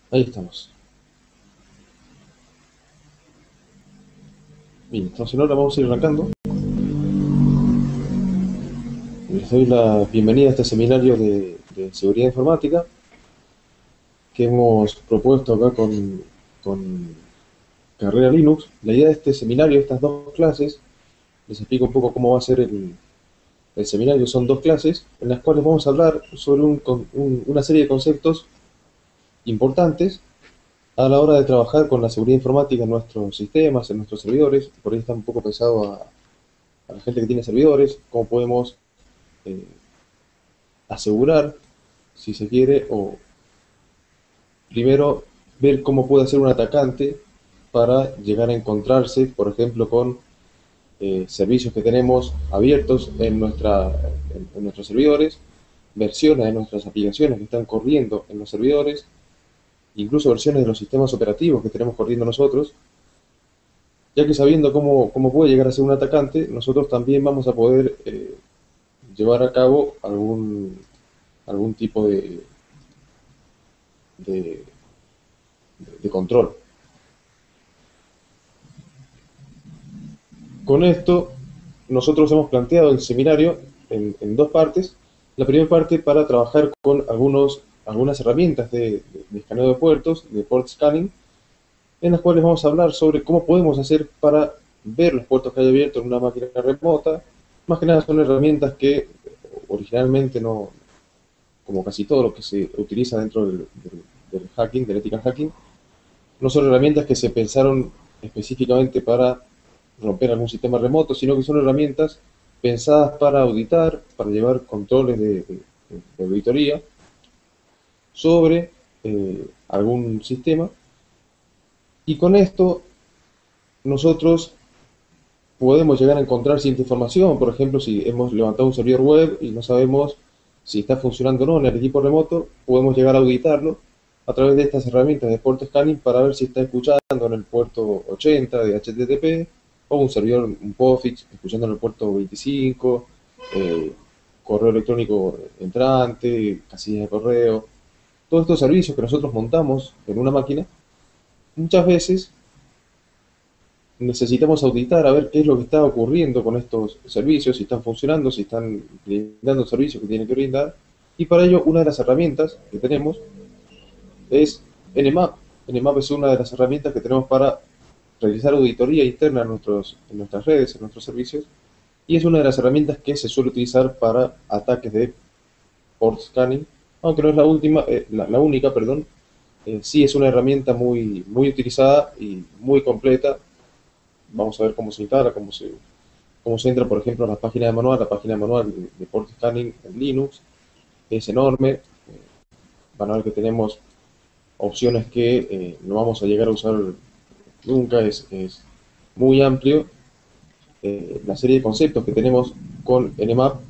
Ahí estamos. Bien, entonces ahora vamos a ir arrancando. Les doy la bienvenida a este seminario de seguridad informática que hemos propuesto acá con Carrera Linux. La idea de este seminario, estas dos clases, les explico un poco cómo va a ser el seminario. Son dos clases en las cuales vamos a hablar sobre una serie de conceptos importantes a la hora de trabajar con la seguridad informática en nuestros sistemas, en nuestros servidores. Por ahí está un poco pesado a la gente que tiene servidores, cómo podemos eh, asegurar, si se quiere, o primero ver cómo puede hacer un atacante para llegar a encontrarse, por ejemplo, con servicios que tenemos abiertos en nuestros servidores, versiones de nuestras aplicaciones que están corriendo en los servidores, incluso versiones de los sistemas operativos que tenemos corriendo nosotros, ya que sabiendo cómo puede llegar a ser un atacante, nosotros también vamos a poder llevar a cabo algún tipo de, de control. Con esto, nosotros hemos planteado el seminario en dos partes. La primera parte para trabajar con algunas herramientas de escaneo de puertos, de port scanning, en las cuales vamos a hablar sobre cómo podemos hacer para ver los puertos que hay abiertos en una máquina remota. Más que nada son herramientas que originalmente no, como casi todo lo que se utiliza dentro del hacking, del ethical hacking, no son herramientas que se pensaron específicamente para romper algún sistema remoto, sino que son herramientas pensadas para auditar, para llevar controles de auditoría sobre algún sistema. Y con esto nosotros podemos llegar a encontrar cierta información. Por ejemplo, si hemos levantado un servidor web y no sabemos si está funcionando o no en el equipo remoto, podemos llegar a auditarlo a través de estas herramientas de port scanning para ver si está escuchando en el puerto 80 de HTTP o un servidor, un POSIX, escuchando en el puerto 25, eh, correo electrónico entrante, casilla de correo. Todos estos servicios que nosotros montamos en una máquina, muchas veces necesitamos auditar a ver qué es lo que está ocurriendo con estos servicios, si están funcionando, si están brindando servicios que tienen que brindar. Y para ello, una de las herramientas que tenemos es Nmap. Nmap es una de las herramientas que tenemos para realizar auditoría interna en nuestras redes, en nuestros servicios, y es una de las herramientas que se suele utilizar para ataques de port scanning, aunque no es la única, perdón. Sí es una herramienta muy utilizada y muy completa. Vamos a ver cómo se instala, cómo se entra, por ejemplo, a la página de manual de port scanning en Linux, es enorme, manual que tenemos opciones que no vamos a llegar a usar nunca, es muy amplio. La serie de conceptos que tenemos con Nmap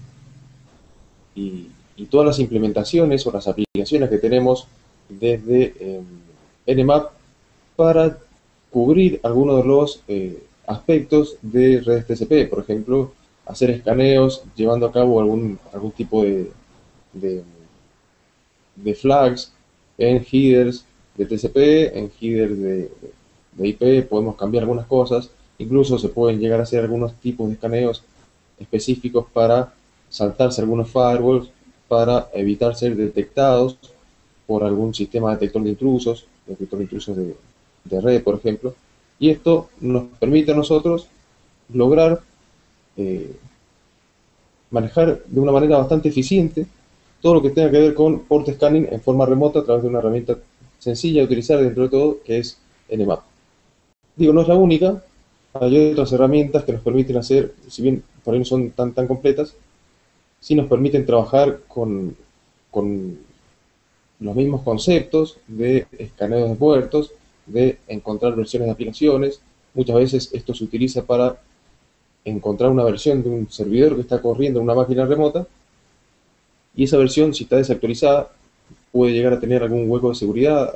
y todas las implementaciones o las aplicaciones que tenemos desde Nmap para cubrir algunos de los aspectos de redes TCP, por ejemplo, hacer escaneos llevando a cabo algún tipo de, de flags en headers de TCP, en headers de IP, podemos cambiar algunas cosas, incluso se pueden llegar a hacer algunos tipos de escaneos específicos para saltarse algunos firewalls, para evitar ser detectados por algún sistema detector de intrusos de red, por ejemplo. Y esto nos permite a nosotros lograr eh, manejar de una manera bastante eficiente todo lo que tenga que ver con port scanning en forma remota a través de una herramienta sencilla de utilizar dentro de todo, que es Nmap. Digo, no es la única, hay otras herramientas que nos permiten hacer, si bien por ahí no son tan completas, sí nos permiten trabajar con los mismos conceptos de escaneo de puertos, de encontrar versiones de aplicaciones. Muchas veces esto se utiliza para encontrar una versión de un servidor que está corriendo en una máquina remota y esa versión, si está desactualizada, puede llegar a tener algún hueco de seguridad,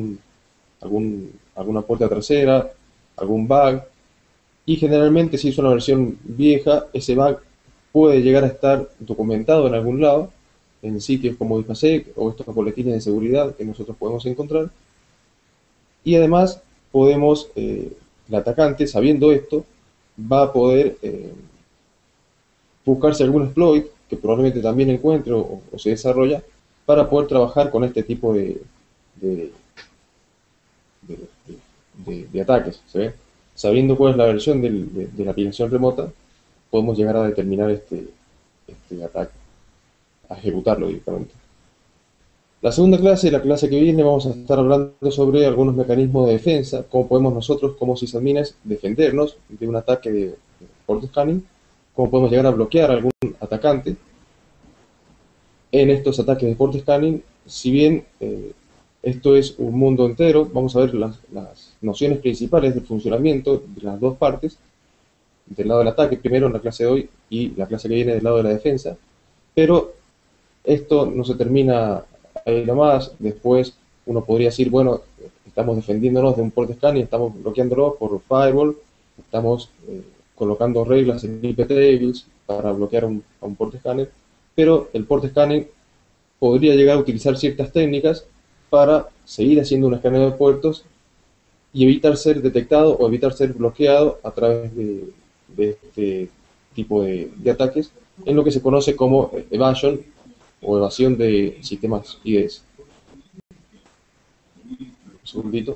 alguna puerta trasera, algún bug. Y generalmente, si es una versión vieja, ese bug puede llegar a estar documentado en algún lado, en sitios como IPsec o estos boletines de seguridad que nosotros podemos encontrar. Y además podemos, el atacante, sabiendo esto, va a poder buscarse algún exploit que probablemente también encuentre o se desarrolla para poder trabajar con este tipo de, de, de ataques. ¿Se ve? Sabiendo cuál es la versión de la aplicación remota, podemos llegar a determinar este ataque, a ejecutarlo directamente. La segunda clase, la clase que viene, vamos a estar hablando sobre algunos mecanismos de defensa, cómo podemos nosotros como sysadmins defendernos de un ataque de port scanning, cómo podemos llegar a bloquear a algún atacante en estos ataques de port scanning. Si bien esto es un mundo entero, vamos a ver las nociones principales del funcionamiento de las dos partes, del lado del ataque primero en la clase de hoy y la clase que viene del lado de la defensa, pero esto no se termina ahí nomás. Después uno podría decir, bueno, estamos defendiéndonos de un port scanning, estamos bloqueándolo por firewall, estamos colocando reglas en IP tables para bloquear a un port scanner, pero el port scanning podría llegar a utilizar ciertas técnicas para seguir haciendo un escaneo de puertos y evitar ser detectado o evitar ser bloqueado a través de este tipo de ataques, en lo que se conoce como evasion o evasión de sistemas IDS. Un segundito.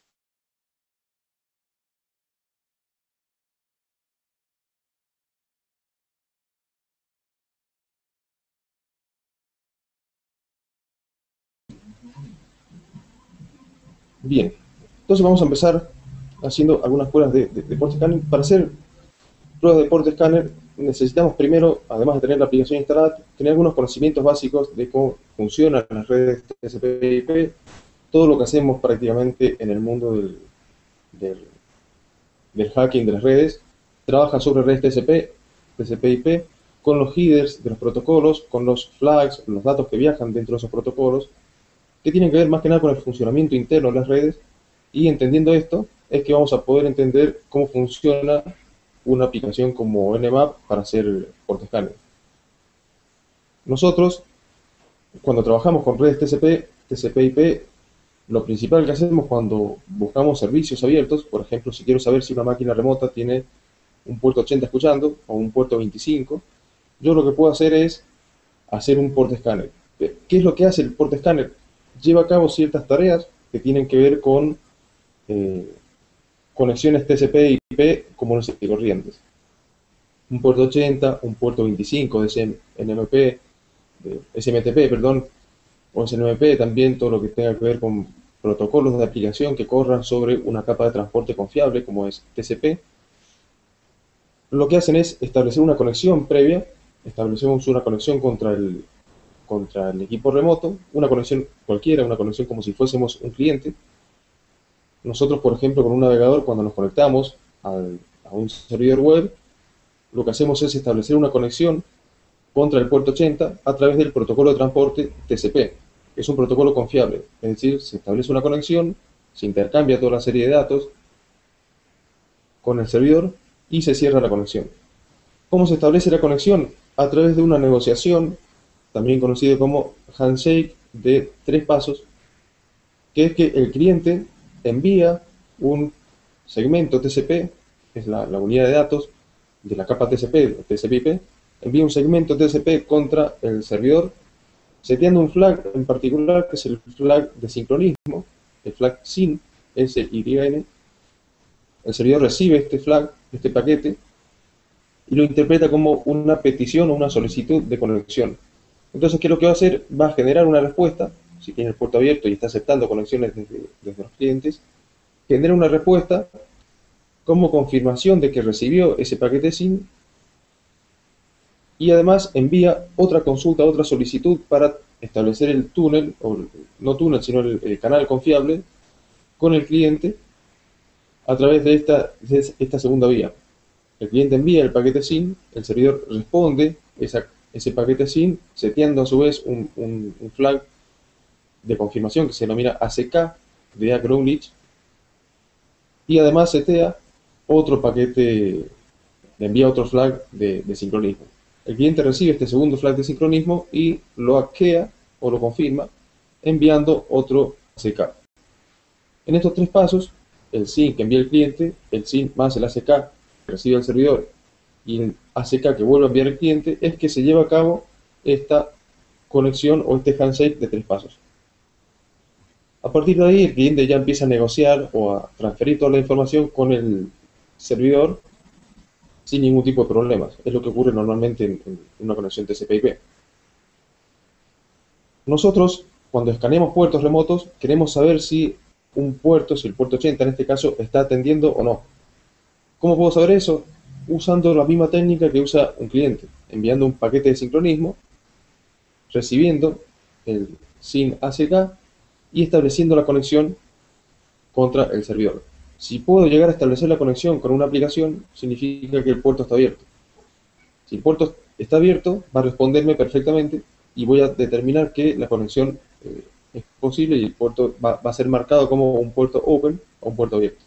Bien, entonces vamos a empezar haciendo algunas pruebas de port scanning. Para hacer pruebas de port scanner necesitamos primero, además de tener la aplicación instalada, tener algunos conocimientos básicos de cómo funcionan las redes TCP/IP, todo lo que hacemos prácticamente en el mundo del, del hacking de las redes, trabaja sobre redes TCP, TCP/IP, con los headers de los protocolos, con los flags, los datos que viajan dentro de esos protocolos, que tienen que ver más que nada con el funcionamiento interno de las redes, y entendiendo esto es que vamos a poder entender cómo funciona una aplicación como Nmap para hacer port scanning. Nosotros, cuando trabajamos con redes TCP, TCP/IP, lo principal que hacemos cuando buscamos servicios abiertos, por ejemplo, si quiero saber si una máquina remota tiene un puerto 80 escuchando o un puerto 25, yo lo que puedo hacer es hacer un port scanner. ¿Qué es lo que hace el port scanner? Lleva a cabo ciertas tareas que tienen que ver con eh, conexiones TCP/IP comunes y corrientes. Un puerto 80, un puerto 25 de SNMP, de SMTP, perdón, o SNMP, también todo lo que tenga que ver con protocolos de aplicación que corran sobre una capa de transporte confiable como es TCP. Lo que hacen es establecer una conexión previa, establecemos una conexión contra el equipo remoto, una conexión cualquiera, una conexión como si fuésemos un cliente. Nosotros, por ejemplo, con un navegador, cuando nos conectamos a un servidor web, lo que hacemos es establecer una conexión contra el puerto 80 a través del protocolo de transporte TCP. Es un protocolo confiable, es decir, se establece una conexión, se intercambia toda la serie de datos con el servidor y se cierra la conexión. ¿Cómo se establece la conexión? A través de una negociación, también conocido como handshake, de 3 pasos, que es que el cliente envía un segmento TCP, que es la unidad de datos de la capa TCP, TCP/IP, envía un segmento TCP contra el servidor, seteando un flag en particular, que es el flag de sincronismo, el flag SYN, SYN. El servidor recibe este flag, este paquete, y lo interpreta como una petición o una solicitud de conexión. Entonces, ¿qué es lo que va a hacer? Va a generar una respuesta, si tiene el puerto abierto y está aceptando conexiones desde los clientes, genera una respuesta como confirmación de que recibió ese paquete SYN, y además envía otra consulta, otra solicitud para establecer el túnel, o no túnel, sino el canal confiable con el cliente a través de esta segunda vía. El cliente envía el paquete SYN, el servidor responde ese paquete SYN, seteando a su vez un flag de confirmación que se denomina ACK, de acknowledge, y además setea otro paquete, le envía otro flag de sincronismo. El cliente recibe este segundo flag de sincronismo y lo hackea o lo confirma enviando otro ACK. En estos tres pasos, el SYN que envía el cliente, el SYN más el ACK que recibe el servidor y el ACK que vuelve a enviar el cliente, es que se lleva a cabo esta conexión o este handshake de tres pasos. A partir de ahí, el cliente ya empieza a negociar o a transferir toda la información con el servidor sin ningún tipo de problemas. Es lo que ocurre normalmente en una conexión TCP/IP. Nosotros, cuando escaneamos puertos remotos, queremos saber si un puerto, si el puerto 80 en este caso, está atendiendo o no. ¿Cómo puedo saber eso? Usando la misma técnica que usa un cliente, enviando un paquete de sincronismo, recibiendo el SYN ACK y estableciendo la conexión contra el servidor. Si puedo llegar a establecer la conexión con una aplicación, significa que el puerto está abierto. Si el puerto está abierto, va a responderme perfectamente y voy a determinar que la conexión es posible y el puerto va a ser marcado como un puerto open o un puerto abierto.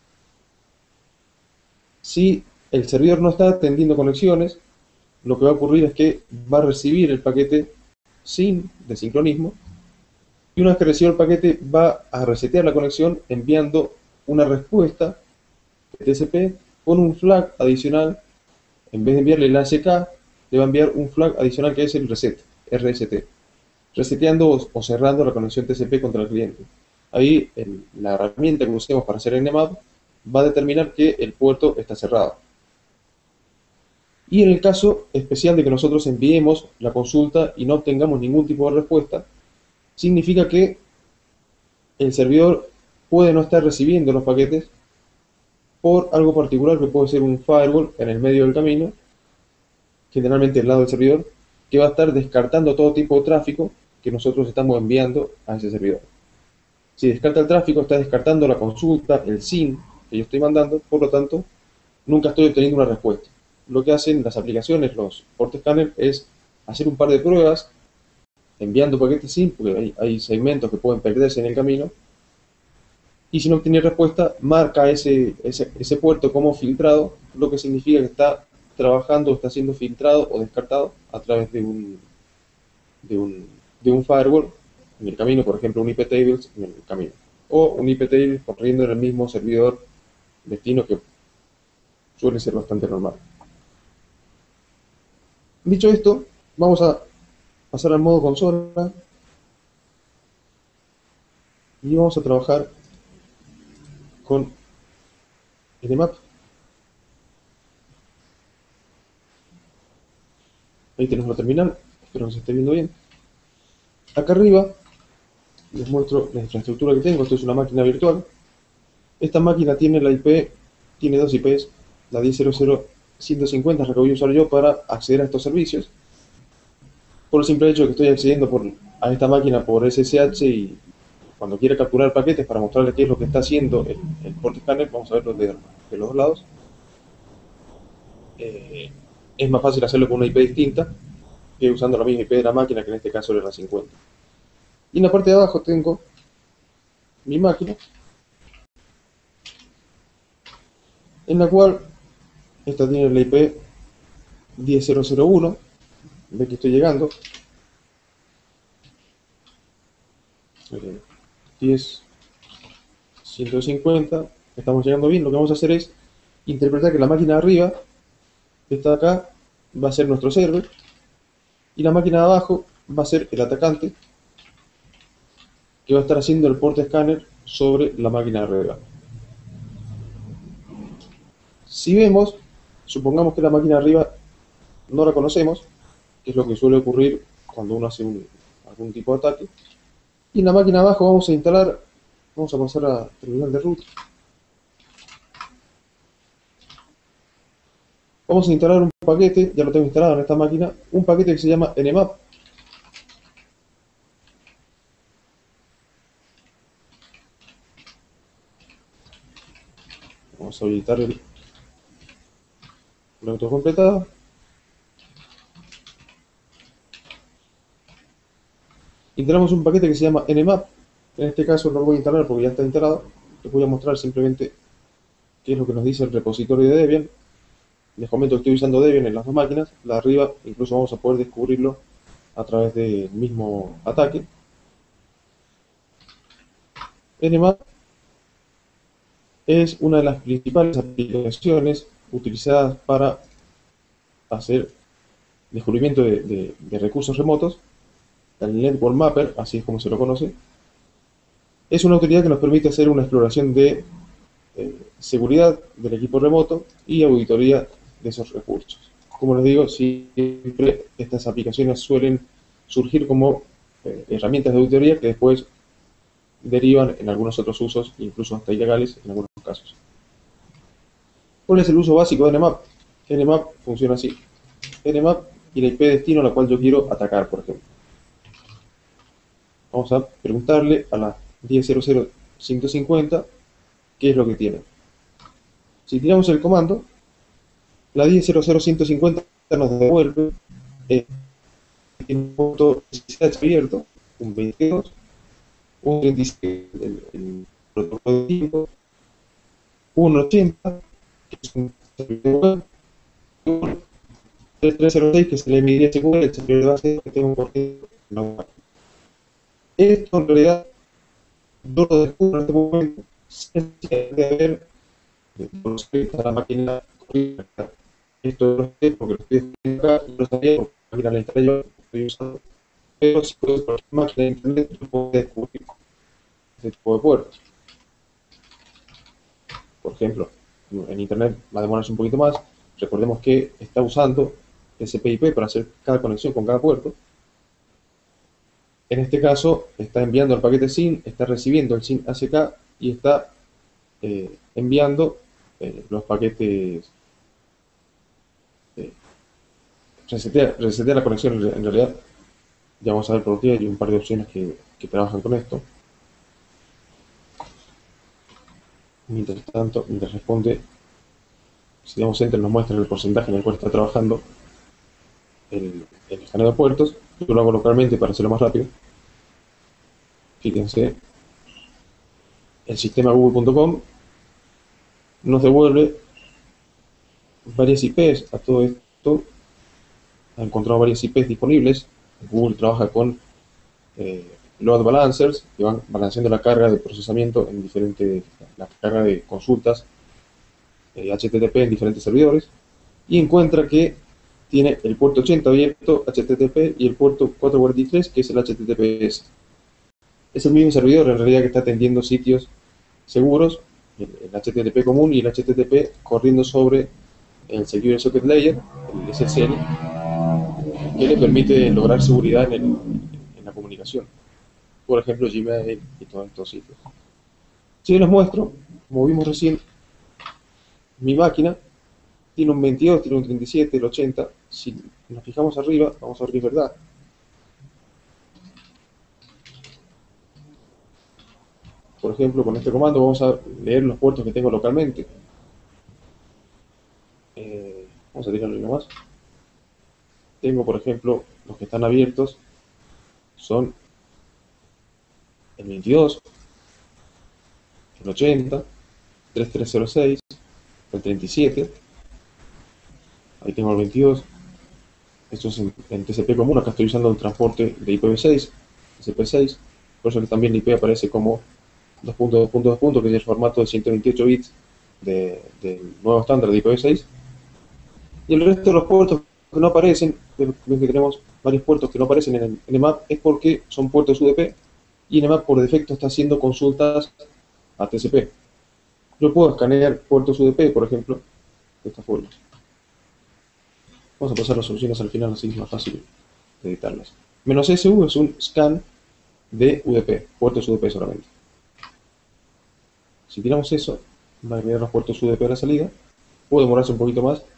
Si el servidor no está atendiendo conexiones, lo que va a ocurrir es que va a recibir el paquete SYN de sincronismo y una vez que reciba el paquete va a resetear la conexión enviando una respuesta de TCP con un flag adicional. En vez de enviarle el ACK, le va a enviar un flag adicional que es el reset, RST, reseteando o cerrando la conexión TCP contra el cliente. Ahí la herramienta que usemos para hacer Nmap va a determinar que el puerto está cerrado. Y en el caso especial de que nosotros enviemos la consulta y no obtengamos ningún tipo de respuesta, significa que el servidor puede no estar recibiendo los paquetes por algo particular que puede ser un firewall en el medio del camino, generalmente al lado del servidor, que va a estar descartando todo tipo de tráfico que nosotros estamos enviando a ese servidor. Si descarta el tráfico, está descartando la consulta, el SYN que yo estoy mandando, por lo tanto, nunca estoy obteniendo una respuesta. Lo que hacen las aplicaciones, los port scanners, es hacer un par de pruebas enviando paquetes SYN, porque hay segmentos que pueden perderse en el camino, y si no obtiene respuesta, marca ese puerto como filtrado, lo que significa que está trabajando, está siendo filtrado o descartado a través de un, de un firewall en el camino, por ejemplo, un IP tables en el camino, o un IP table corriendo en el mismo servidor destino que suele ser bastante normal. Dicho esto, vamos a pasar al modo consola y vamos a trabajar con Nmap. Ahí tenemos la terminal, espero que se esté viendo bien. Acá arriba les muestro la infraestructura que tengo. Esto es una máquina virtual. Esta máquina tiene la IP, tiene dos IPs. La 10.0.0.150 es la que voy a usar yo para acceder a estos servicios. Por el simple hecho de que estoy accediendo a esta máquina por SSH y cuando quiera capturar paquetes para mostrarles qué es lo que está haciendo el port scanner, vamos a verlo de los dos lados. Es más fácil hacerlo con una IP distinta que usando la misma IP de la máquina, que en este caso era la 50. Y en la parte de abajo tengo mi máquina, en la cual esta tiene la IP 10.0.0.1. Ve que estoy llegando. 10.150. Estamos llegando bien. Lo que vamos a hacer es interpretar que la máquina de arriba, esta de acá, va a ser nuestro server. Y la máquina de abajo va a ser el atacante, que va a estar haciendo el port scanner sobre la máquina de arriba. Si vemos, supongamos que la máquina de arriba no la conocemos, que es lo que suele ocurrir cuando uno hace algún tipo de ataque. Y en la máquina de abajo vamos a pasar a terminal de root. Vamos a instalar un paquete, ya lo tengo instalado en esta máquina, un paquete que se llama Nmap. Vamos a habilitar la auto completada. Instalamos un paquete que se llama Nmap. En este caso no lo voy a instalar porque ya está instalado. Les voy a mostrar simplemente qué es lo que nos dice el repositorio de Debian. Les comento que estoy usando Debian en las dos máquinas. La de arriba incluso vamos a poder descubrirlo a través del mismo ataque. Nmap es una de las principales aplicaciones utilizadas para hacer descubrimiento de recursos remotos. El Network Mapper, así es como se lo conoce, es una utilidad que nos permite hacer una exploración de seguridad del equipo remoto y auditoría de esos recursos. Como les digo, siempre estas aplicaciones suelen surgir como herramientas de auditoría que después derivan en algunos otros usos, incluso hasta ilegales en algunos casos. ¿Cuál es el uso básico de Nmap? Nmap funciona así. Nmap y la IP destino a la cual yo quiero atacar, por ejemplo. Vamos a preguntarle a la 10.0.0.150 qué es lo que tiene. Si tiramos el comando, la 10.0.0.150 nos devuelve un puerto SSH abierto, un 22, un 37, el protocolo de tiempo, un 80, que es un servidor web, un 3306, que es el MDSQL, el servidor de base que tengo por ejemplo. Esto en realidad yo lo descubro en este momento sin necesidad de haber a la máquina correcta. Esto lo sé porque lo estoy haciendo acá, lo sabía porque la máquina la instalé yo, estoy usando. Pero si puedo por máquina de internet, yo puedo descubrir este tipo de puertos. Por ejemplo, en internet va a demorarse un poquito más. Recordemos que está usando TCP/IP para hacer cada conexión con cada puerto. En este caso, está enviando el paquete SYN, está recibiendo el SYN ACK y está enviando los paquetes. Resetea la conexión en realidad. Ya vamos a ver por qué hay un par de opciones que trabajan con esto. Mientras tanto, mientras responde, si damos enter nos muestra el porcentaje en el cual está trabajando el escaneo de puertos. Yo lo hago localmente para hacerlo más rápido. Fíjense, el sistema google.com nos devuelve varias IPs a todo esto. Ha encontrado varias IPs disponibles. Google trabaja con load balancers que van balanceando la carga de procesamiento en diferentes, la carga de consultas HTTP en diferentes servidores, y encuentra que tiene el puerto 80 abierto HTTP y el puerto 443 que es el HTTPS. Es el mismo servidor en realidad que está atendiendo sitios seguros, el HTTP común y el HTTP corriendo sobre el Secure Socket Layer, el SSL, que le permite lograr seguridad en la comunicación. Por ejemplo, Gmail y todos estos sitios. Si les muestro, como vimos recién, mi máquina tiene un 22, tiene un 37, el 80. Si nos fijamos arriba, vamos a ver que es verdad. Por ejemplo, con este comando vamos a leer los puertos que tengo localmente. Vamos a tirarlo ahí nomás. Tengo, por ejemplo, los que están abiertos son el 22, el 80, 3306, el 37. Ahí tengo el 22. Esto es en TCP común. Acá estoy usando el transporte de IPv6, TCP6. Por eso que también la IP aparece como 2.2.2, que es el formato de 128 bits del nuevo estándar de IPv6. Y el resto de los puertos que no aparecen, ven que tenemos varios puertos que no aparecen en Nmap, es porque son puertos UDP y Nmap por defecto está haciendo consultas a TCP. Yo puedo escanear puertos UDP, por ejemplo, de esta forma. Vamos a pasar las soluciones al final, así es más fácil de editarlas. "-SU es un scan de UDP, puertos UDP solamente. Si tiramos eso, va a agregar los puertos UDP a la salida. Puede demorarse un poquito más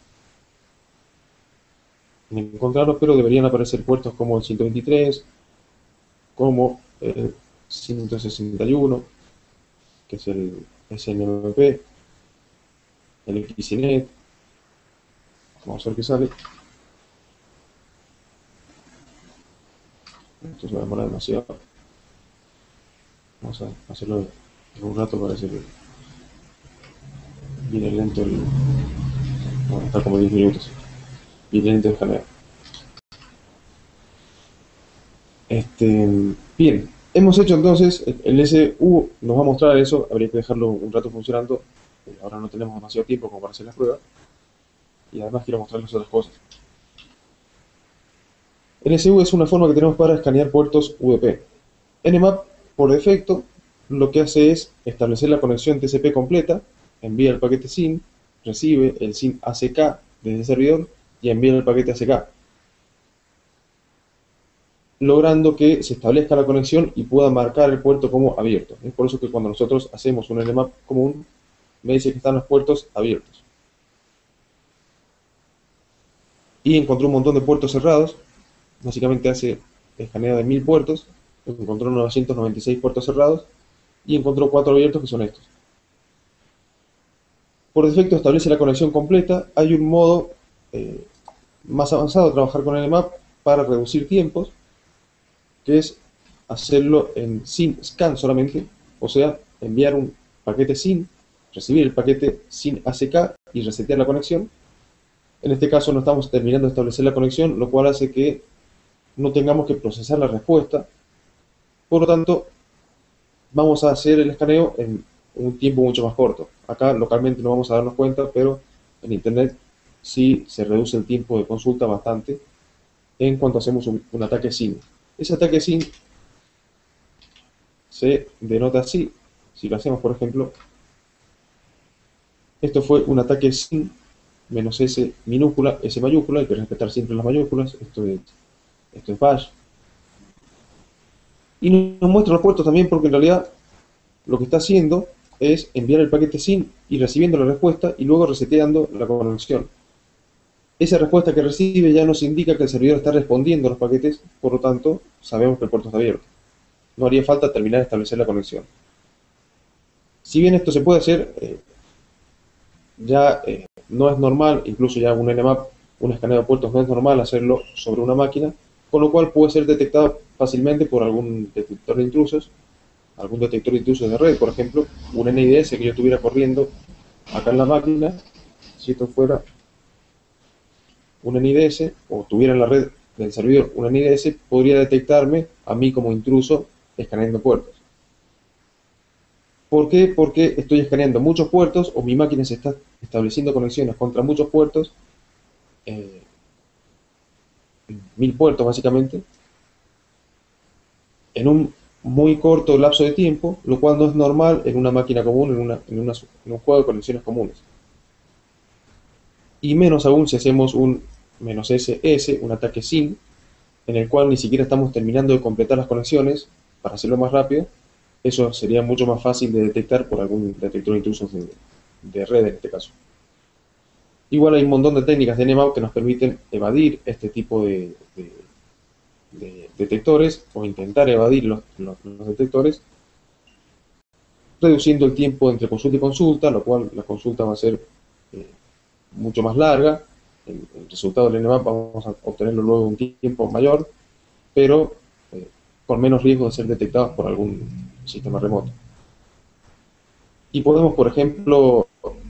en encontrarlos, pero deberían aparecer puertos como el 123, como el 161, que es el SNMP, el XNet. Vamos a ver qué sale. Esto se va a demorar demasiado. Vamos a hacerlo en un rato, parece que viene lento el... Bueno, está como 10 minutos. Viene lento el escaneo. Bien, Hemos hecho entonces, el SU nos va a mostrar eso, habría que dejarlo un rato funcionando, ahora no tenemos demasiado tiempo como para hacer las pruebas, y además quiero mostrarles otras cosas. NSU es una forma que tenemos para escanear puertos UDP. Nmap, por defecto, lo que hace es establecer la conexión TCP completa, envía el paquete SYN, recibe el SYN ACK desde el servidor y envía el paquete ACK, logrando que se establezca la conexión y pueda marcar el puerto como abierto. Es por eso que cuando nosotros hacemos un Nmap común, me dice que están los puertos abiertos. Y encontró un montón de puertos cerrados, básicamente hace escaneo de 1000 puertos, encontró 996 puertos cerrados y encontró 4 abiertos que son estos. Por defecto establece la conexión completa. Hay un modo más avanzado de trabajar con Nmap para reducir tiempos, que es hacerlo en SYN scan solamente, o sea, enviar un paquete SYN, recibir el paquete SYN ACK y resetear la conexión. En este caso no estamos terminando de establecer la conexión, lo cual hace que no tengamos que procesar la respuesta. Por lo tanto, vamos a hacer el escaneo en un tiempo mucho más corto. Acá localmente no vamos a darnos cuenta, pero en internet sí se reduce el tiempo de consulta bastante en cuanto hacemos un ataque SYN. Ese ataque SYN se denota así. Si lo hacemos, por ejemplo, esto fue un ataque SYN menos S minúscula, S mayúscula, hay que respetar siempre las mayúsculas, esto es bash. Y nos muestra los puertos también porque en realidad lo que está haciendo es enviar el paquete SYN y recibiendo la respuesta y luego reseteando la conexión. Esa respuesta que recibe ya nos indica que el servidor está respondiendo a los paquetes, por lo tanto sabemos que el puerto está abierto. No haría falta terminar de establecer la conexión. Si bien esto se puede hacer, ya no es normal, incluso ya un Nmap, un escaneo de puertos no es normal hacerlo sobre una máquina, con lo cual puede ser detectado fácilmente por algún detector de intrusos, algún detector de intrusos de red, por ejemplo, un NIDS que yo estuviera corriendo acá en la máquina. Si esto fuera un NIDS o tuviera en la red del servidor un NIDS, podría detectarme a mí como intruso escaneando puertos. ¿Por qué? Porque estoy escaneando muchos puertos o mi máquina se está estableciendo conexiones contra muchos puertos, 1000 puertos básicamente, en un muy corto lapso de tiempo, lo cual no es normal en una máquina común, en un juego de conexiones comunes. Y menos aún si hacemos un "-ss", un ataque SYN, en el cual ni siquiera estamos terminando de completar las conexiones para hacerlo más rápido. Eso sería mucho más fácil de detectar por algún detector de intrusos de red en este caso. Igual hay un montón de técnicas de Nmap que nos permiten evadir este tipo de detectores o intentar evadir los detectores, reduciendo el tiempo entre consulta y consulta, lo cual la consulta va a ser mucho más larga. El resultado del Nmap vamos a obtenerlo luego en un tiempo mayor, pero con menos riesgo de ser detectados por algún sistema remoto. Y podemos, por ejemplo,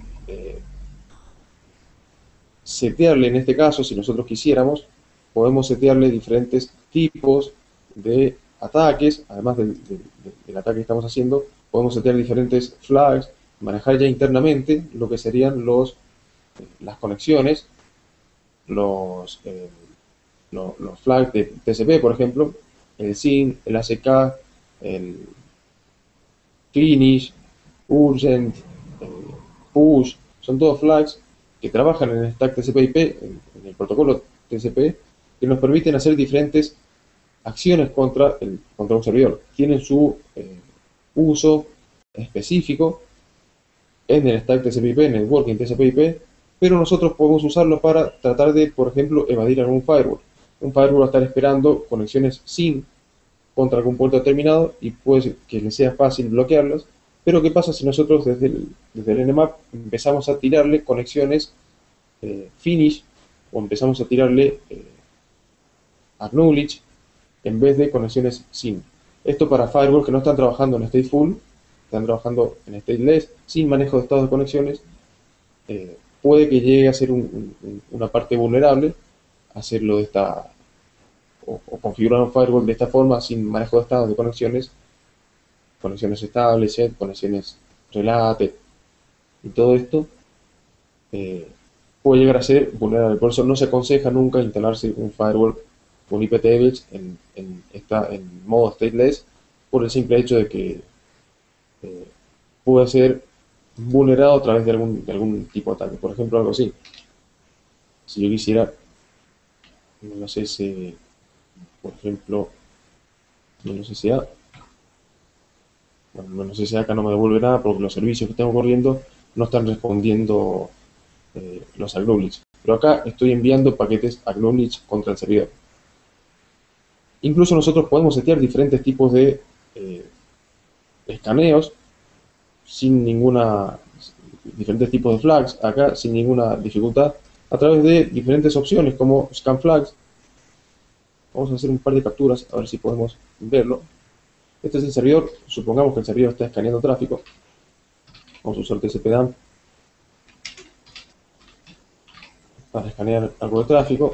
setearle, en este caso, si nosotros quisiéramos, podemos setearle diferentes tipos de ataques, además del ataque que estamos haciendo, podemos setear diferentes flags, manejar ya internamente lo que serían las conexiones, los flags de TCP, por ejemplo, el SYN, el ACK, el finish, urgent, push, son todos flags que trabajan en el stack TCP/IP, en el protocolo TCP, que nos permiten hacer diferentes acciones contra un servidor. Tienen su uso específico en el stack TCP/IP, en el working TCP/IP, pero nosotros podemos usarlo para tratar de, por ejemplo, evadir algún firewall. Un firewall va a estar esperando conexiones SYN contra algún puerto determinado y puede que le sea fácil bloquearlos. Pero ¿qué pasa si nosotros desde el Nmap empezamos a tirarle conexiones finish o empezamos a tirarle acknowledge en vez de conexiones SYN? Esto para firewalls que no están trabajando en stateful, están trabajando en stateless, sin manejo de estados de conexiones, puede que llegue a ser una parte vulnerable hacerlo de esta o configurar un firewall de esta forma sin manejo de estados de conexiones, conexiones established, conexiones related y todo esto, puede llegar a ser vulnerable. Por eso no se aconseja nunca instalarse un firewall con IPTable en modo stateless, por el simple hecho de que puede ser vulnerado a través de algún tipo de ataque. Por ejemplo, algo así. Si yo quisiera, no sé si, por ejemplo, no sé si bueno, no sé si acá no me devuelve nada porque los servicios que tengo corriendo no están respondiendo los acknowledge. Pero acá estoy enviando paquetes acknowledge contra el servidor. Incluso nosotros podemos setear diferentes tipos de escaneos sin diferentes tipos de flags acá sin ninguna dificultad a través de diferentes opciones como scan flags. Vamos a hacer un par de capturas a ver si podemos verlo. Este es el servidor, supongamos que el servidor está escaneando tráfico. Vamos a usar TCP/DAM para escanear algo de tráfico.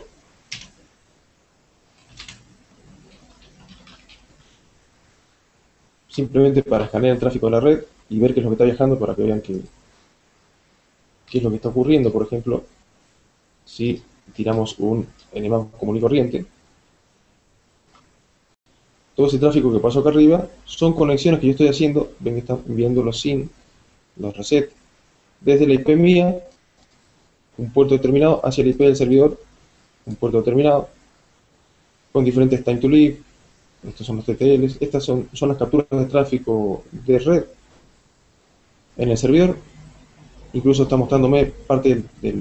Simplemente para escanear el tráfico de la red y ver qué es lo que está viajando para que vean qué es lo que está ocurriendo. Por ejemplo, si tiramos un Nmap común y corriente, todo ese tráfico que pasó acá arriba son conexiones que yo estoy haciendo. Ven que están enviando los SYN, los reset, desde la IP mía, un puerto determinado, hacia la IP del servidor, un puerto determinado, con diferentes time to leave. Estos son los TTLs. Estas son las capturas de tráfico de red en el servidor. Incluso está mostrándome parte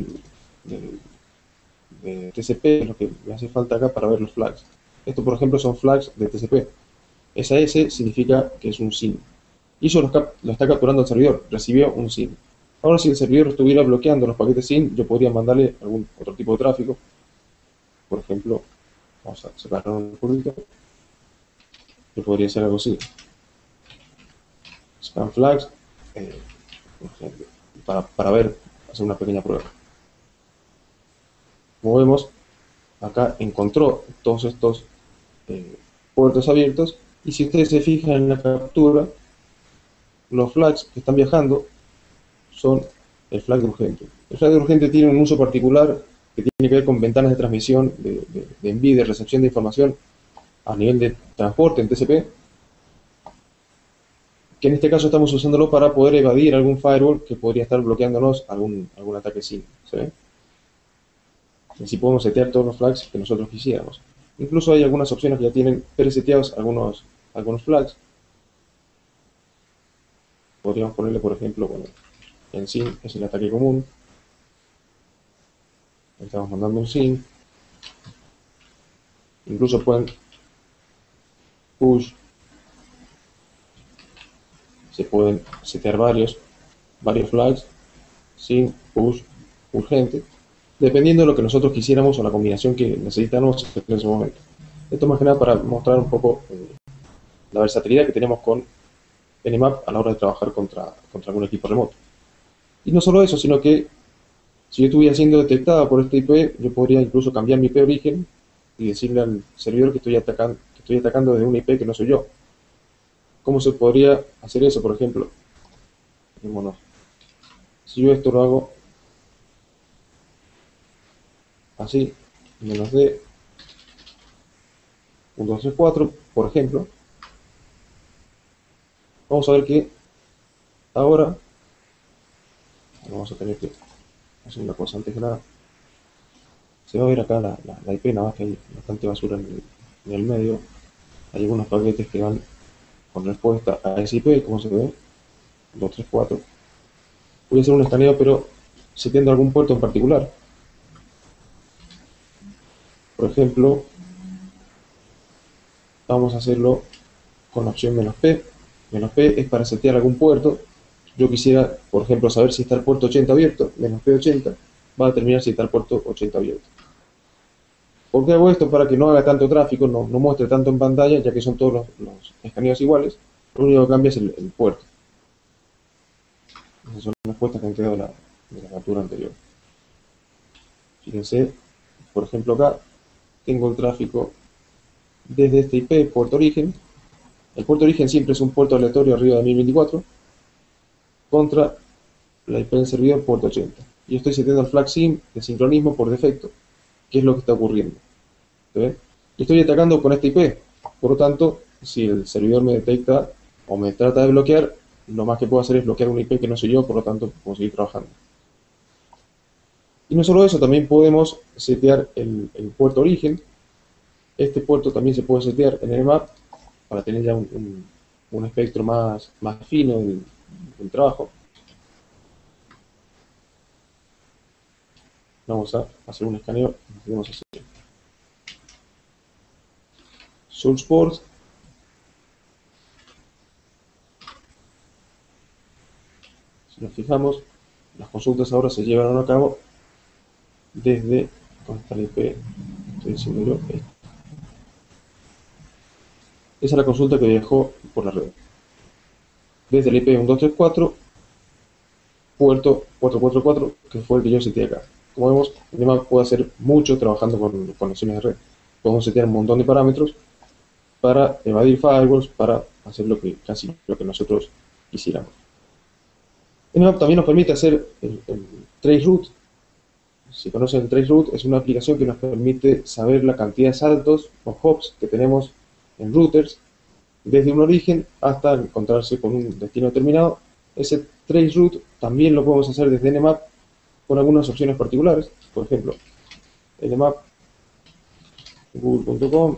de TCP, lo que me hace falta acá para ver los flags. Esto, por ejemplo, son flags de TCP. Esa S significa que es un SYN. Y eso lo está capturando el servidor. Recibió un SYN. Ahora, si el servidor estuviera bloqueando los paquetes SYN, yo podría mandarle algún otro tipo de tráfico. Por ejemplo, vamos a sacar un poquito. Yo podría hacer algo así. Scan flags. Por ejemplo, para ver, hacer una pequeña prueba. Como vemos, acá encontró todos estos puertos abiertos. Y si ustedes se fijan en la captura, los flags que están viajando son el flag de urgente. El flag de urgente tiene un uso particular que tiene que ver con ventanas de transmisión, de envío, de recepción de información a nivel de transporte en TCP, que en este caso estamos usándolo para poder evadir algún firewall que podría estar bloqueándonos algún ataque SYN. ¿Se ve? Y así podemos setear todos los flags que nosotros quisiéramos. Incluso hay algunas opciones que ya tienen preseteados algunos flags. Podríamos ponerle, por ejemplo, bueno, en SYN es el ataque común. Estamos mandando un SYN. Incluso pueden push. Se pueden setear varios flags, SYN, push, urgente, dependiendo de lo que nosotros quisiéramos o la combinación que necesitamos en ese momento. Esto más que nada para mostrar un poco la versatilidad que tenemos con Nmap a la hora de trabajar contra algún equipo remoto. Y no solo eso, sino que si yo estuviera siendo detectada por este IP, yo podría incluso cambiar mi IP origen y decirle al servidor que estoy atacando desde un IP que no soy yo. ¿Cómo se podría hacer eso, por ejemplo? Fijémonos. Si yo esto lo hago así, menos D, 1, 2, 3, 4, por ejemplo, vamos a ver que ahora vamos a tener que hacer una cosa antes que nada. Se va a ver acá la IP, nada más que hay bastante basura en el medio. Hay algunos paquetes que van con respuesta a ese IP, como se ve, 2, 3, 4. Voy a hacer un escaneo, pero seteando algún puerto en particular. Por ejemplo, vamos a hacerlo con la opción "-p". "-p" es para setear algún puerto. Yo quisiera, por ejemplo, saber si está el puerto 80 abierto. "-p80" va a determinar si está el puerto 80 abierto. ¿Por qué hago esto? Para que no haga tanto tráfico, no muestre tanto en pantalla, ya que son todos los escaneos iguales. Lo único que cambia es el puerto. Esas son las respuestas que han quedado de la captura anterior. Fíjense, por ejemplo acá tengo el tráfico desde este IP puerto origen. El puerto origen siempre es un puerto aleatorio arriba de 1024 contra la IP del servidor puerto 80. Y estoy seteando el flag sim de sincronismo por defecto, que es lo que está ocurriendo. ¿Ve? Y estoy atacando con este IP. Por lo tanto, si el servidor me detecta o me trata de bloquear, lo más que puedo hacer es bloquear un IP que no soy yo, por lo tanto puedo seguir trabajando. Y no solo eso, también podemos setear el puerto origen. Este puerto también se puede setear en Nmap para tener ya un espectro más fino del trabajo. Vamos a hacer un escaneo. Vamos a hacer source port. Si nos fijamos, las consultas ahora se llevaron a cabo desde, ¿dónde está el IP? Estoy diciendo yo, esta. Esa es la consulta que viajó por la red. Desde el IP 1234, puerto 444, que fue el que yo seteé acá. Como vemos, Nmap puede hacer mucho trabajando con conexiones de red. Podemos setear un montón de parámetros para evadir firewalls, para hacer casi lo que nosotros quisiéramos. Nmap también nos permite hacer el traceroute. Si conocen el traceroute, es una aplicación que nos permite saber la cantidad de saltos o hops que tenemos en routers desde un origen hasta encontrarse con un destino determinado. Ese traceroute también lo podemos hacer desde Nmap con algunas opciones particulares. Por ejemplo, Nmap, google.com,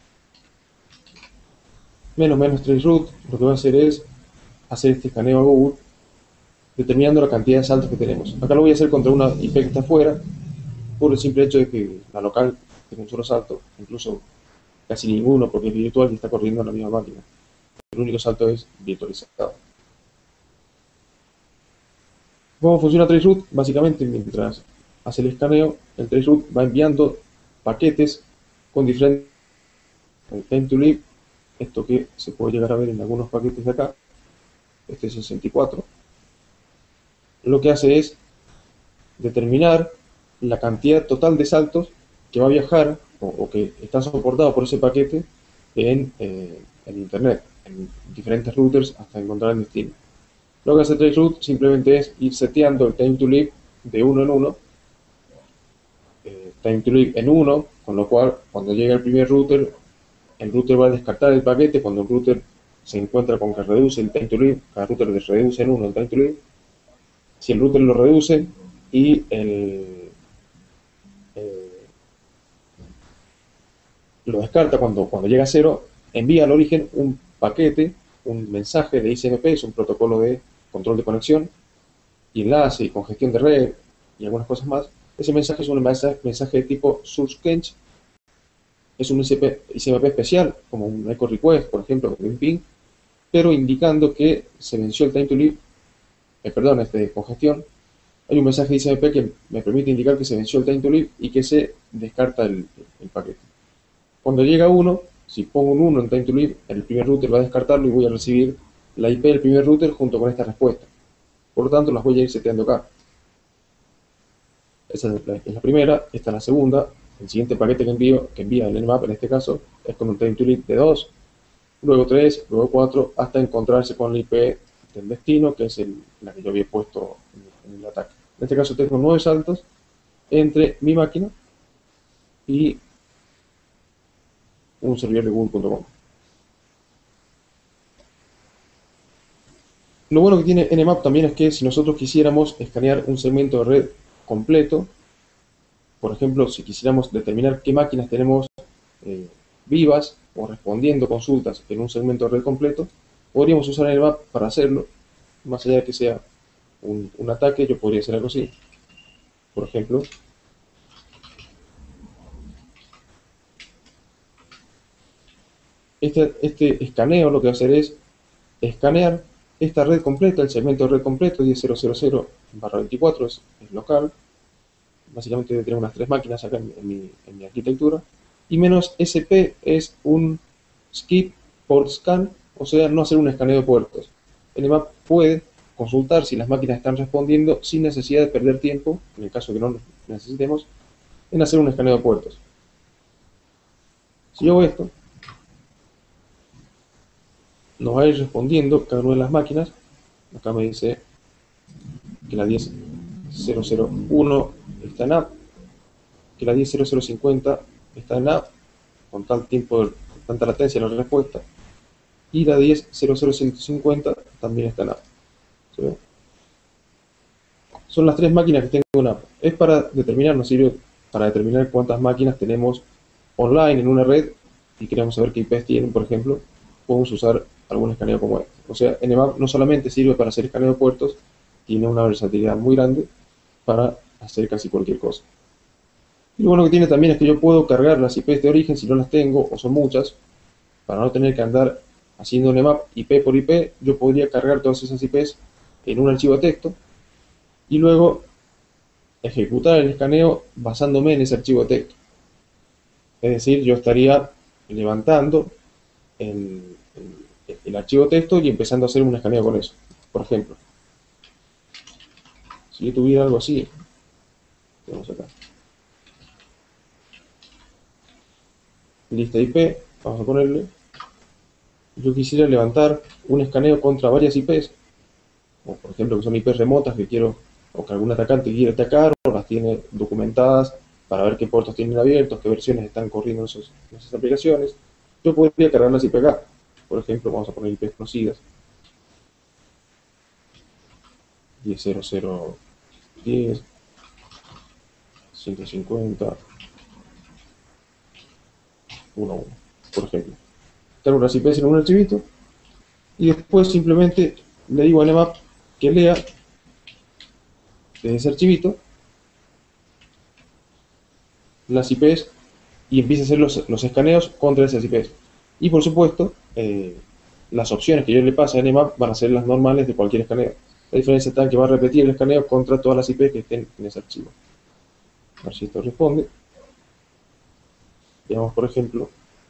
menos traceroute, lo que va a hacer es hacer este escaneo a Google, determinando la cantidad de saltos que tenemos. Acá lo voy a hacer contra una IP que está afuera, por el simple hecho de que la local tiene un solo salto, incluso casi ninguno porque es virtual y está corriendo en la misma máquina. El único salto es virtualizado. ¿Cómo funciona traceroute? Básicamente, mientras hace el escaneo, el traceroute va enviando paquetes con diferentes time to live, esto que se puede llegar a ver en algunos paquetes de acá, este es 64. Lo que hace es determinar la cantidad total de saltos que va a viajar o que está soportado por ese paquete en internet, en diferentes routers hasta encontrar el destino. Lo que hace traceroute simplemente es ir seteando el time to live de uno en uno, time to live en 1, con lo cual cuando llega el primer router, el router va a descartar el paquete. Cuando el router se encuentra con que reduce el time to live, cada router reduce en 1 el time to live. Si el router lo reduce y lo descarta cuando llega a 0, envía al origen un paquete, un mensaje de ICMP, es un protocolo de control de conexión, y enlace y congestión de red y algunas cosas más. Ese mensaje es un mensaje de tipo source cache, es un ICMP especial, como un echo request, por ejemplo, de un ping, pero indicando que se venció el time to live, congestión. Hay un mensaje de ICMP que me permite indicar que se venció el time to live y que se descarta el paquete. Cuando llega 1, si pongo un 1 en time to live, el primer router va a descartarlo y voy a recibir la IP del primer router junto con esta respuesta. Por lo tanto, las voy a ir seteando acá. Esa es la primera, esta es la segunda. El siguiente paquete que envía el Nmap, en este caso, es con un time to live de 2, luego 3, luego 4, hasta encontrarse con la IP del destino, que es la que yo había puesto en el ataque. En este caso tengo 9 saltos entre mi máquina y un servidor de google.com. Lo bueno que tiene Nmap también es que si nosotros quisiéramos escanear un segmento de red completo, por ejemplo, si quisiéramos determinar qué máquinas tenemos vivas o respondiendo consultas en un segmento de red completo, podríamos usar Nmap para hacerlo. Más allá de que sea un ataque, yo podría hacer algo así. Por ejemplo, este escaneo lo que va a hacer es escanear esta red completa, el segmento de red completo 10.0.0/24 es local. Básicamente debe tener unas 3 máquinas acá en mi arquitectura. Y menos SP es un skip port scan, o sea, no hacer un escaneo de puertos. Nmap puede consultar si las máquinas están respondiendo sin necesidad de perder tiempo, en el caso que no necesitemos, en hacer un escaneo de puertos. Si yo hago esto, nos va a ir respondiendo cada una de las máquinas. Acá me dice que la 10.001 está en app, que la 10.0050 está en app, con tal tiempo, tanta latencia en la respuesta, y la 10.00150 también está en app. ¿Se ve? Son las tres máquinas que tengo en app. Es para determinar, nos sirve para determinar cuántas máquinas tenemos online en una red y queremos saber qué IPs tienen, por ejemplo, podemos usar algún escaneo como este. O sea, Nmap no solamente sirve para hacer escaneo de puertos, tiene una versatilidad muy grande para hacer casi cualquier cosa. Y lo bueno que tiene también es que yo puedo cargar las IPs de origen si no las tengo, o son muchas, para no tener que andar haciendo Nmap IP por IP, yo podría cargar todas esas IPs en un archivo de texto y luego ejecutar el escaneo basándome en ese archivo de texto. Es decir, yo estaría levantando el archivo de texto y empezando a hacer un escaneo con eso. Por ejemplo, si yo tuviera algo así, tenemos acá, lista IP, vamos a ponerle, yo quisiera levantar un escaneo contra varias IPs, o por ejemplo que son IPs remotas que quiero, o que algún atacante quiere atacar, o las tiene documentadas para ver qué puertos tienen abiertos, qué versiones están corriendo en esas aplicaciones. Yo podría cargar las IP acá. Por ejemplo, vamos a poner IPs conocidas. 10.0010, 150, 1.1, por ejemplo. Cargo las IPs en un archivito y después simplemente le digo a Nmap que lea desde ese archivito las IPs y empiece a hacer los escaneos contra esas IPs. Y por supuesto, las opciones que yo le pase a Nmap van a ser las normales de cualquier escaneo. La diferencia está en que va a repetir el escaneo contra todas las IPs que estén en ese archivo. A ver si esto responde. Veamos, por ejemplo,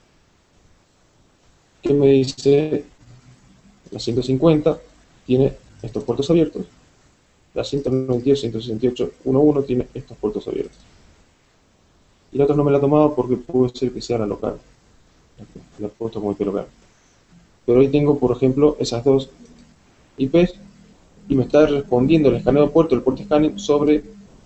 que me dice la 150 tiene estos puertos abiertos, la 192, 168, 11 tiene estos puertos abiertos. Y la otra no me la he tomado porque puede ser que sea la local. La he puesto como IP local. Pero ahí tengo, por ejemplo, esas dos IPs y me está respondiendo el escaneo de puerto, el port scanning sobre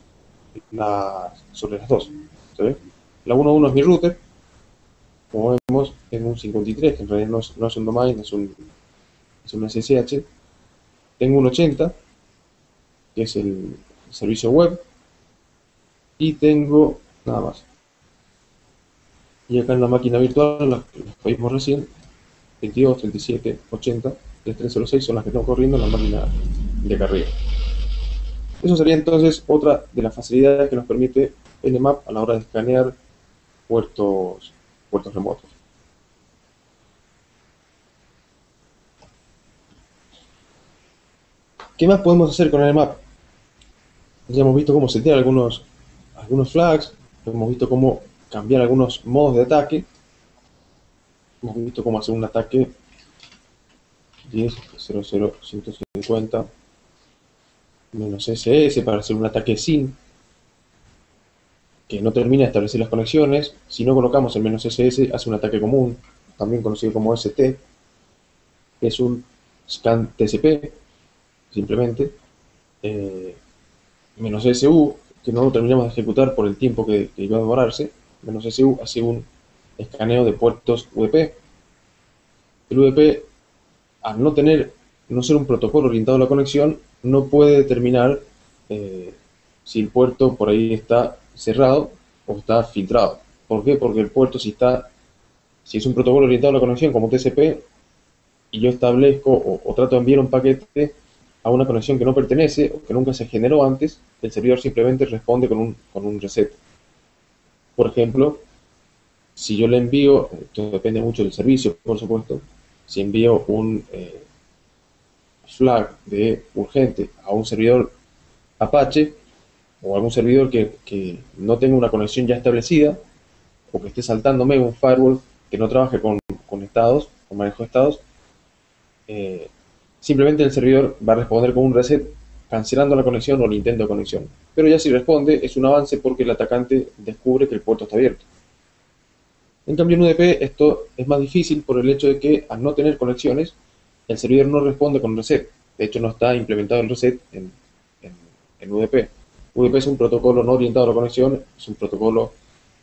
las dos. ¿Se ve? La 11 es mi router, como vemos en un 53, que en realidad no es un domain, es un SSH. Tengo un 80, que es el servicio web, y tengo nada más. Y acá en la máquina virtual, las que vimos recién, 22, 37, 80, 3306 son las que están corriendo en la máquina de acá arriba. Eso sería entonces otra de las facilidades que nos permite Nmap a la hora de escanear puertos remotos. ¿Qué más podemos hacer con Nmap? Ya hemos visto cómo setear algunos flags, hemos visto cómo cambiar algunos modos de ataque, hemos visto cómo hacer un ataque 10.00.150 menos SS para hacer un ataque SYN que no termina de establecer las conexiones. Si no colocamos el menos SS, hace un ataque común, también conocido como ST, que es un scan TCP, simplemente, menos SU, que no lo terminamos de ejecutar por el tiempo que iba a demorarse. Menos SU hace un escaneo de puertos UDP. El UDP, al no ser un protocolo orientado a la conexión, no puede determinar si el puerto por ahí está cerrado o está filtrado. ¿Por qué? Porque el puerto, si es un protocolo orientado a la conexión como TCP, y yo establezco o trato de enviar un paquete a una conexión que no pertenece o que nunca se generó antes, el servidor simplemente responde con un reset. Por ejemplo, si yo le envío, esto depende mucho del servicio, por supuesto, si envío un flag de urgente a un servidor Apache o algún servidor que no tenga una conexión ya establecida o que esté saltándome un firewall que no trabaje con estados, con manejo de estados, simplemente el servidor va a responder con un reset cancelando la conexión o el intento de conexión. Pero ya si responde es un avance porque el atacante descubre que el puerto está abierto. En cambio en UDP esto es más difícil por el hecho de que al no tener conexiones el servidor no responde con reset. De hecho, no está implementado el reset en UDP. UDP es un protocolo no orientado a la conexión, es un protocolo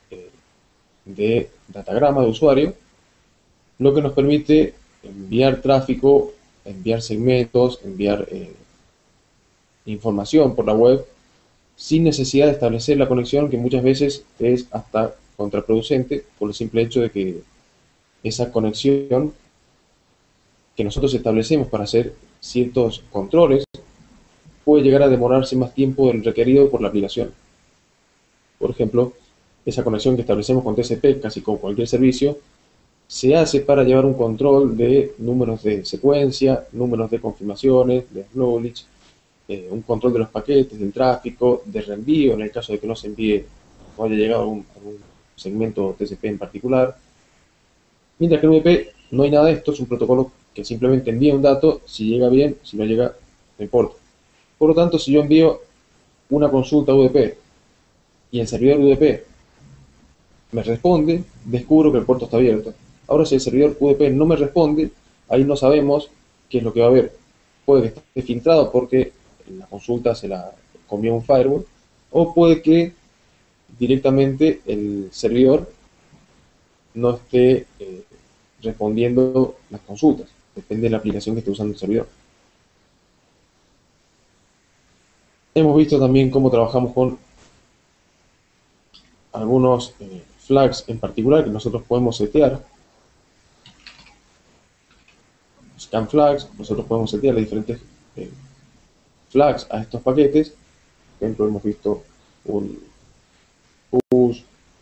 de datagrama de usuario, lo que nos permite enviar tráfico, enviar segmentos, enviar información por la web sin necesidad de establecer la conexión, que muchas veces es hasta contraproducente por el simple hecho de que esa conexión que nosotros establecemos para hacer ciertos controles puede llegar a demorarse más tiempo del requerido por la aplicación. Por ejemplo, esa conexión que establecemos con TCP, casi con cualquier servicio, se hace para llevar un control de números de secuencia, números de confirmaciones, de acknowledge, un control de los paquetes, del tráfico, de reenvío, en el caso de que no se envíe o haya llegado a un segmento TCP en particular. Mientras que en UDP no hay nada de esto, es un protocolo que simplemente envía un dato, si llega bien, si no llega, no importa. Por lo tanto, si yo envío una consulta a UDP y el servidor UDP me responde, descubro que el puerto está abierto. Ahora, si el servidor UDP no me responde, ahí no sabemos qué es lo que va a haber. Puede que esté filtrado porque la consulta se la comió un firewall, o puede que directamente el servidor no esté respondiendo las consultas. Depende de la aplicación que esté usando el servidor. Hemos visto también cómo trabajamos con algunos flags en particular que nosotros podemos setear. Scan flags, nosotros podemos setear diferentes flags a estos paquetes. Por ejemplo, hemos visto un push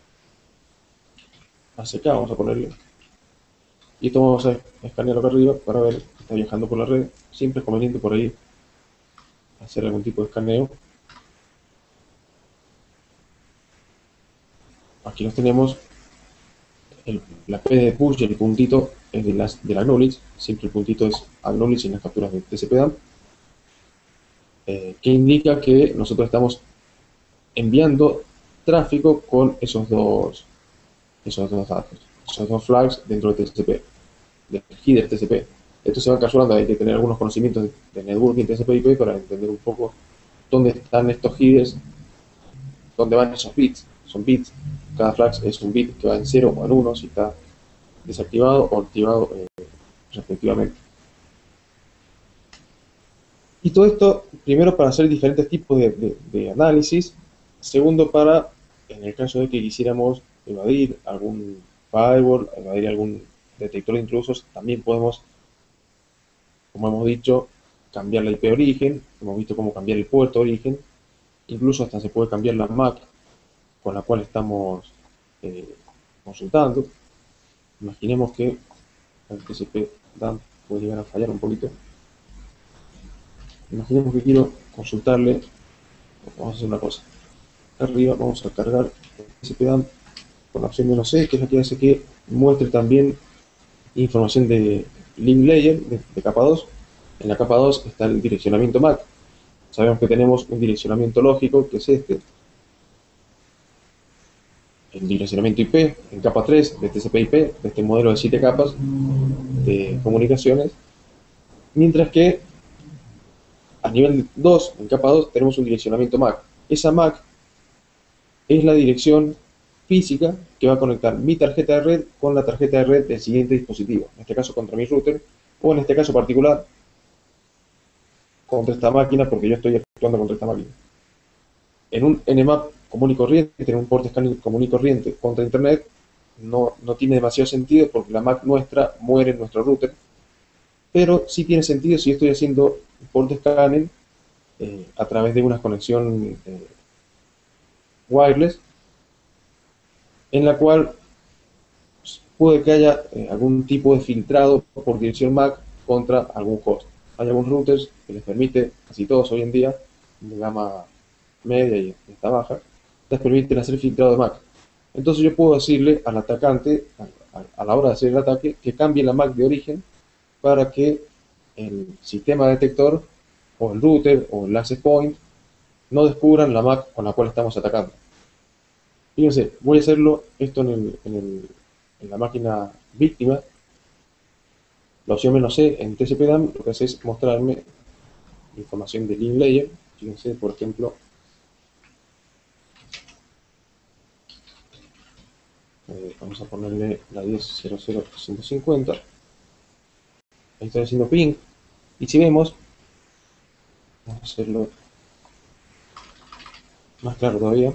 ACK, vamos a ponerle. Y esto vamos a escanearlo acá arriba para ver que está viajando por la red. Siempre es conveniente por ahí hacer algún tipo de escaneo. Aquí los tenemos. La P de push y el puntito es del acknowledge. Siempre el puntito es acknowledge en las capturas de TCP/DAM. Que indica que nosotros estamos enviando tráfico con esos dos datos, esos dos flags dentro del TCP, del header TCP. Esto se va encapsulando, hay que tener algunos conocimientos de networking TCP/IP para entender un poco dónde están estos headers, dónde van esos bits. Son bits, cada flag es un bit que va en 0 o en 1 si está desactivado o activado respectivamente. Y todo esto, primero, para hacer diferentes tipos de análisis. Segundo, para, en el caso de que quisiéramos evadir algún firewall, evadir algún detector de intrusos, también podemos, como hemos dicho, cambiar la IP de origen. Hemos visto cómo cambiar el puerto de origen. Incluso hasta se puede cambiar la MAC con la cual estamos consultando. Imaginemos que el TCP/DAM puede llegar a fallar un poquito. Imaginemos que quiero consultarle. Vamos a hacer una cosa. Acá arriba vamos a cargar el TCP/DAM con la opción "-C", que es la que hace que muestre también información de link layer, de capa 2. En la capa 2 está el direccionamiento MAC. Sabemos que tenemos un direccionamiento lógico, que es este. El direccionamiento IP en capa 3 de TCP/IP, de este modelo de 7 capas de comunicaciones. Mientras que a nivel 2, en capa 2, tenemos un direccionamiento MAC. Esa MAC es la dirección física que va a conectar mi tarjeta de red con la tarjeta de red del siguiente dispositivo. En este caso contra mi router, o en este caso particular, contra esta máquina, porque yo estoy actuando contra esta máquina. En un Nmap común y corriente, en un port scanning común y corriente contra internet, no tiene demasiado sentido porque la MAC nuestra muere en nuestro router. Pero sí tiene sentido si estoy haciendo port scanning a través de una conexión wireless, en la cual puede que haya algún tipo de filtrado por dirección MAC contra algún host. Hay algunos routers que les permite, casi todos hoy en día, de gama media y esta baja, les permiten hacer filtrado de MAC. Entonces yo puedo decirle al atacante, a la hora de hacer el ataque, que cambie la MAC de origen para que el sistema detector, o el router, o el access point, no descubran la MAC con la cual estamos atacando. Fíjense, voy a hacerlo esto en la máquina víctima. La opción menos "C" en TCP/DAM lo que hace es mostrarme información de link layer. Fíjense, por ejemplo, vamos a ponerle la 10.0.0.150. Ahí estoy haciendo ping. Y si vemos, vamos a hacerlo más claro todavía.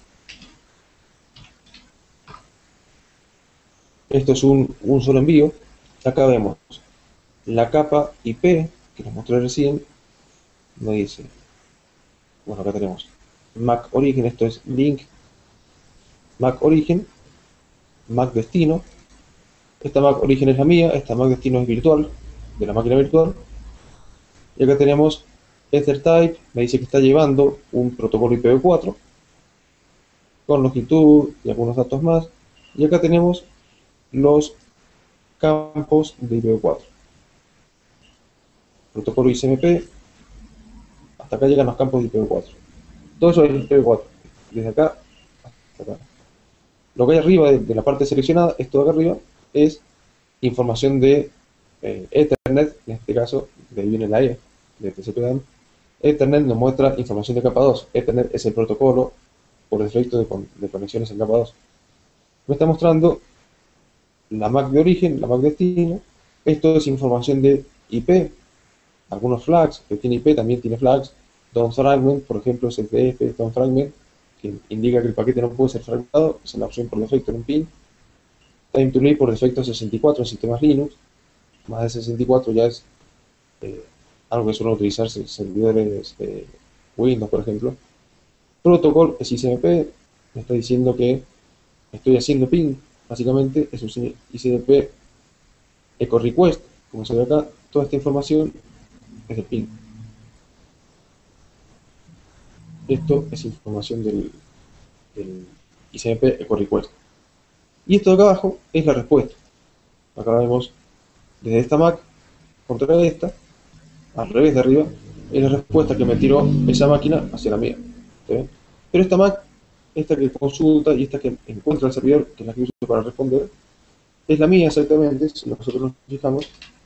Esto es un solo envío. Acá vemos la capa IP que les mostré recién. Me dice, bueno, acá tenemos MAC origen, esto es link MAC origen, MAC destino. Esta MAC origen es la mía, esta MAC destino es virtual, de la máquina virtual. Y acá tenemos EtherType, me dice que está llevando un protocolo IPv4 con longitud y algunos datos más. Y acá tenemos los campos de IPv4. Protocolo ICMP, hasta acá llegan los campos de IPv4. Todo eso es IPv4, desde acá hasta acá. Lo que hay arriba de la parte seleccionada, esto de acá arriba, es información de Ethernet, en este caso, de ahí viene la E, de TCP/DAM. Ethernet nos muestra información de capa 2. Ethernet es el protocolo por defecto de conexiones en capa 2. Me está mostrando la MAC de origen, la MAC destino. Esto es información de IP. Algunos flags que tiene IP también tiene flags. Down fragment, por ejemplo, STF, down fragment, que indica que el paquete no puede ser fragmentado. Es la opción por defecto en un pin. Time to leave por defecto 64 en sistemas Linux. Más de 64 ya es algo que suelen utilizarse en servidores Windows, por ejemplo. Protocol es ICMP. Me está diciendo que estoy haciendo ping. Básicamente es un ICMP echo request. Como se ve acá, toda esta información es de ping. Esto es información del ICMP echo request. Y esto de acá abajo es la respuesta. Acá vemos desde esta MAC contra esta, al revés de arriba, es la respuesta que me tiró esa máquina hacia la mía. ¿Sí? Pero esta MAC, esta que consulta y esta que encuentra el servidor, que es la que uso para responder, es la mía exactamente. Si nosotros nos fijamos,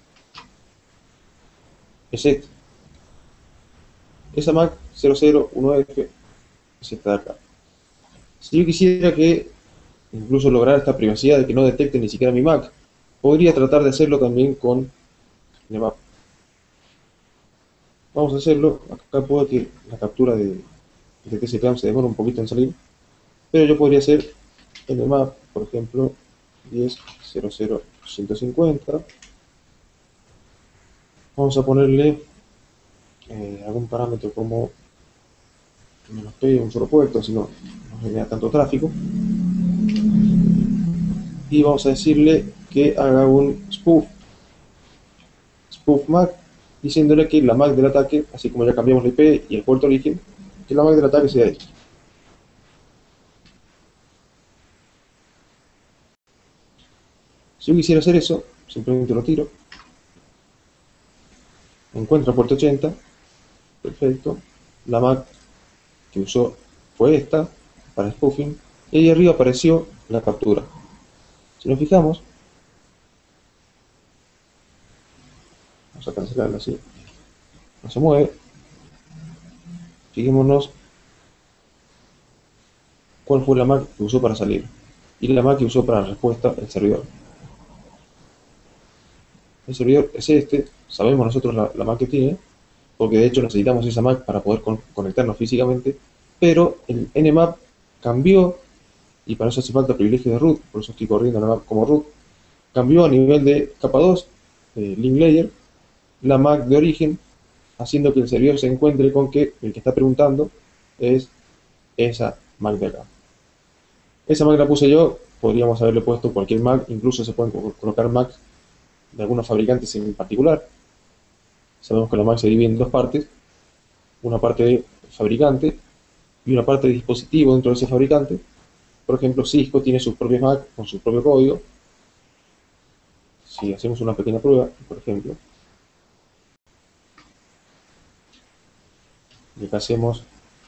es esta. Esa MAC 001F es esta de acá. Si yo quisiera que incluso lograr esta privacidad de que no detecte ni siquiera mi MAC, podría tratar de hacerlo también con Nmap. Vamos a hacerlo. Acá puedo que la captura de TCP/DAM se demora un poquito en salir, pero yo podría hacer Nmap, por ejemplo, 10.0.0.150. Vamos a ponerle algún parámetro como menos P, un solo puerto, si no genera tanto tráfico. Y vamos a decirle que haga un spoof MAC, diciéndole que la MAC del ataque, así como ya cambiamos la IP y el puerto origen, que la MAC del ataque sea esta. Si yo quisiera hacer eso, simplemente lo tiro. Encuentra puerto 80. Perfecto. La MAC que usó fue esta, para spoofing. Y ahí arriba apareció la captura. Si nos fijamos, vamos a cancelarla así. No se mueve. Fijémonos cuál fue la MAC que usó para salir. Y la MAC que usó para la respuesta el servidor. El servidor es este. Sabemos nosotros la MAC que tiene, porque de hecho necesitamos esa MAC para poder conectarnos físicamente, pero el Nmap cambió, y para eso hace falta privilegio de root, por eso estoy corriendo Nmap como root. Cambió a nivel de capa 2, link layer, la MAC de origen, haciendo que el servidor se encuentre con que el que está preguntando es esa MAC de acá. Esa MAC la puse yo, podríamos haberle puesto cualquier MAC, incluso se pueden colocar MAC de algunos fabricantes en particular. Sabemos que la MAC se divide en dos partes, una parte de fabricante y una parte de dispositivo dentro de ese fabricante. Por ejemplo, Cisco tiene sus propios MAC con su propio código. Si hacemos una pequeña prueba, por ejemplo, y acá hacemos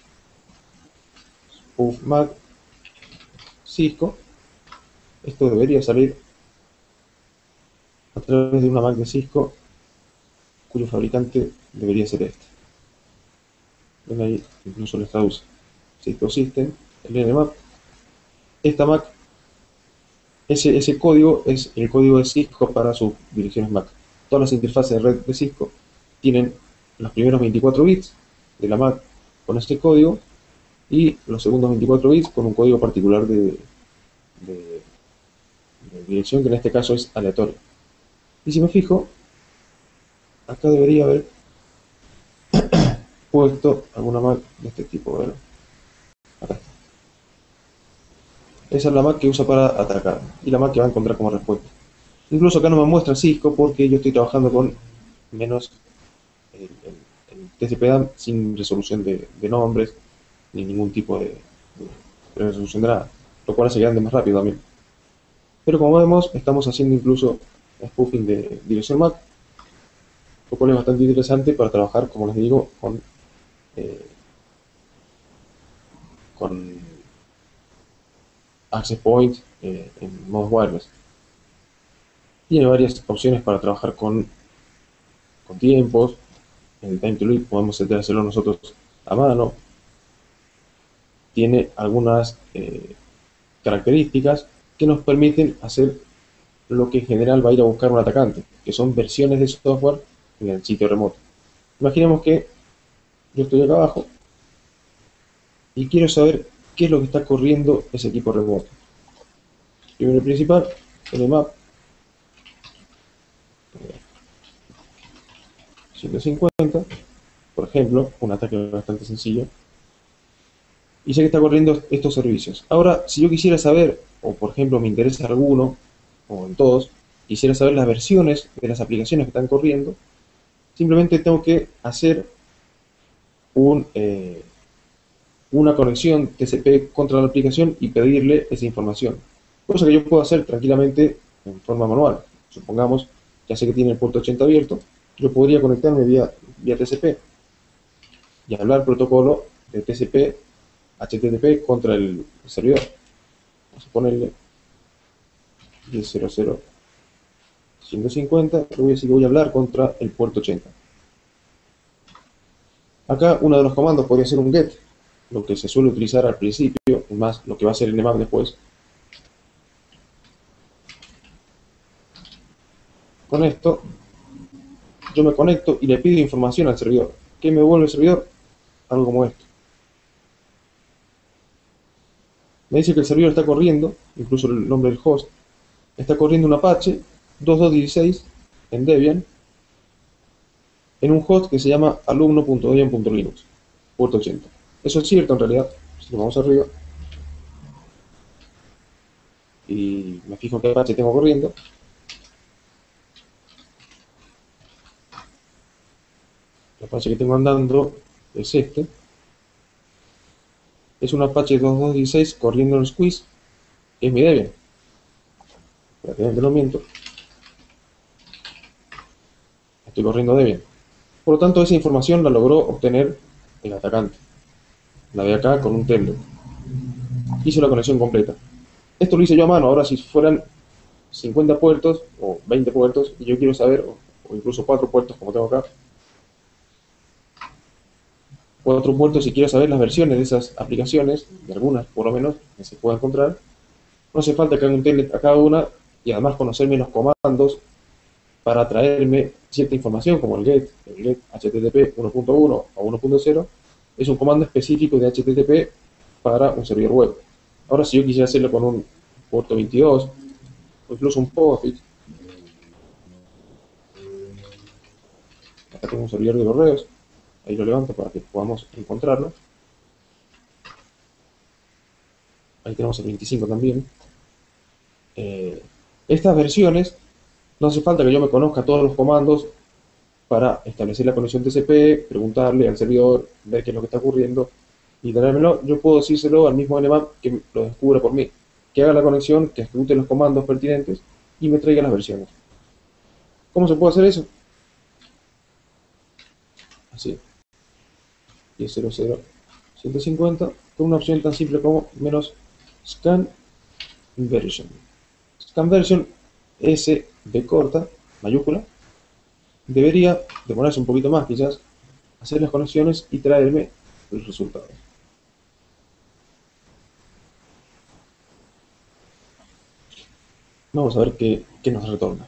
spoof MAC Cisco, esto debería salir través de una Mac de Cisco cuyo fabricante debería ser este. Ven ahí, incluso les traduce Cisco System, el Nmap. Esta Mac, ese código es el código de Cisco para sus direcciones Mac. Todas las interfaces de red de Cisco tienen los primeros 24 bits de la Mac con este código y los segundos 24 bits con un código particular de dirección, que en este caso es aleatorio. Y si me fijo, acá debería haber puesto alguna Mac de este tipo, ¿verdad? Acá está. Esa es la Mac que usa para atacar y la Mac que va a encontrar como respuesta. Incluso acá no me muestra Cisco porque yo estoy trabajando con menos el TCP/DAM sin resolución de nombres ni ningún tipo de resolución de nada, lo cual hace que ande más rápido también. Pero como vemos, estamos haciendo incluso spoofing de dirección MAC, lo cual es bastante interesante para trabajar, como les digo, con access point en modo wireless. Tiene varias opciones para trabajar con tiempos. En el time to lead podemos hacerlo nosotros a mano. Tiene algunas características que nos permiten hacer lo que en general va a ir a buscar un atacante, que son versiones de software en el sitio remoto. Imaginemos que yo estoy acá abajo y quiero saber qué es lo que está corriendo ese equipo remoto. Primero y principal, nmap 150, por ejemplo, un ataque bastante sencillo, y sé que está corriendo estos servicios. Ahora, si yo quisiera saber, o por ejemplo me interesa alguno, o en todos, quisiera saber las versiones de las aplicaciones que están corriendo, simplemente tengo que hacer una conexión TCP contra la aplicación y pedirle esa información. Cosa que yo puedo hacer tranquilamente en forma manual. Supongamos, ya sé que tiene el puerto 80 abierto, yo podría conectarme vía TCP y hablar protocolo de TCP HTTP contra el servidor. Vamos a ponerle 10.0.0.150, le voy a decir que voy a hablar contra el puerto 80. Acá uno de los comandos podría ser un get, lo que se suele utilizar al principio, más lo que va a ser el nmap después. Con esto yo me conecto y le pido información al servidor. ¿Qué me devuelve el servidor? Algo como esto. Me dice que el servidor está corriendo, incluso el nombre del host, está corriendo un Apache 2.2.16 en Debian en un host que se llama alumno.debian.linux, puerto 80. Eso es cierto en realidad. Si nos vamos arriba y me fijo qué Apache tengo corriendo, el Apache que tengo andando es este. Es un Apache 2.2.16 corriendo en Squeeze, que es mi Debian. Para que vean que no miento. Estoy corriendo Debian. Por lo tanto, esa información la logró obtener el atacante. La de acá con un telnet. Hice la conexión completa. Esto lo hice yo a mano. Ahora, si fueran 50 puertos o 20 puertos, y yo quiero saber, o incluso 4 puertos como tengo acá, 4 puertos y quiero saber las versiones de esas aplicaciones, de algunas por lo menos, que se pueda encontrar, no hace falta que haga un telnet a cada una y además conocerme los comandos para traerme cierta información, como el get HTTP 1.1 o 1.0, es un comando específico de HTTP para un servidor web. Ahora, si yo quisiera hacerlo con un puerto 22, o incluso un POSIX, acá tengo un servidor de correos, ahí lo levanto para que podamos encontrarlo. Ahí tenemos el 25 también. Estas versiones, no hace falta que yo me conozca todos los comandos para establecer la conexión TCP, preguntarle al servidor, ver qué es lo que está ocurriendo y traérmelo. Yo puedo decírselo al mismo nmap que lo descubra por mí, que haga la conexión, que ejecute los comandos pertinentes y me traiga las versiones. ¿Cómo se puede hacer eso? Así, 10.0.0.150 con una opción tan simple como -scan version. Scan version S de corta, mayúscula, debería demorarse un poquito más quizás, hacer las conexiones y traerme los resultados. Vamos a ver qué nos retorna.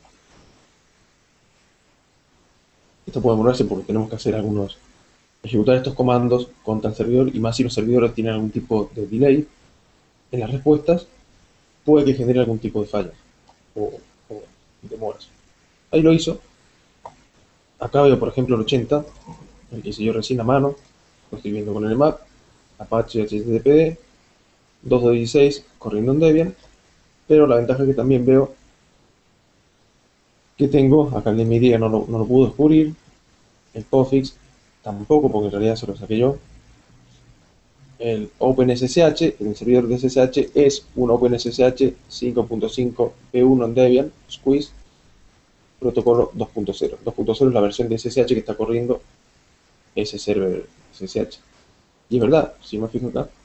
Esto puede demorarse porque tenemos que hacer ejecutar estos comandos contra el servidor, y más si los servidores tienen algún tipo de delay en las respuestas, puede que genere algún tipo de fallas o demoras. Ahí lo hizo. Acá veo, por ejemplo, el 80, el que hice yo recién a mano, lo estoy viendo con el Nmap, Apache HTTPD, 2.16 corriendo en Debian, pero la ventaja es que también veo que tengo, acá el de mi día no lo pudo descubrir, el POSIX tampoco, porque en realidad se lo saqué yo. El OpenSSH, el servidor de SSH es un OpenSSH 5.5 P1 en Debian, Squeeze, protocolo 2.0. 2.0 es la versión de SSH que está corriendo ese server SSH. Y es verdad, si me fijo acá,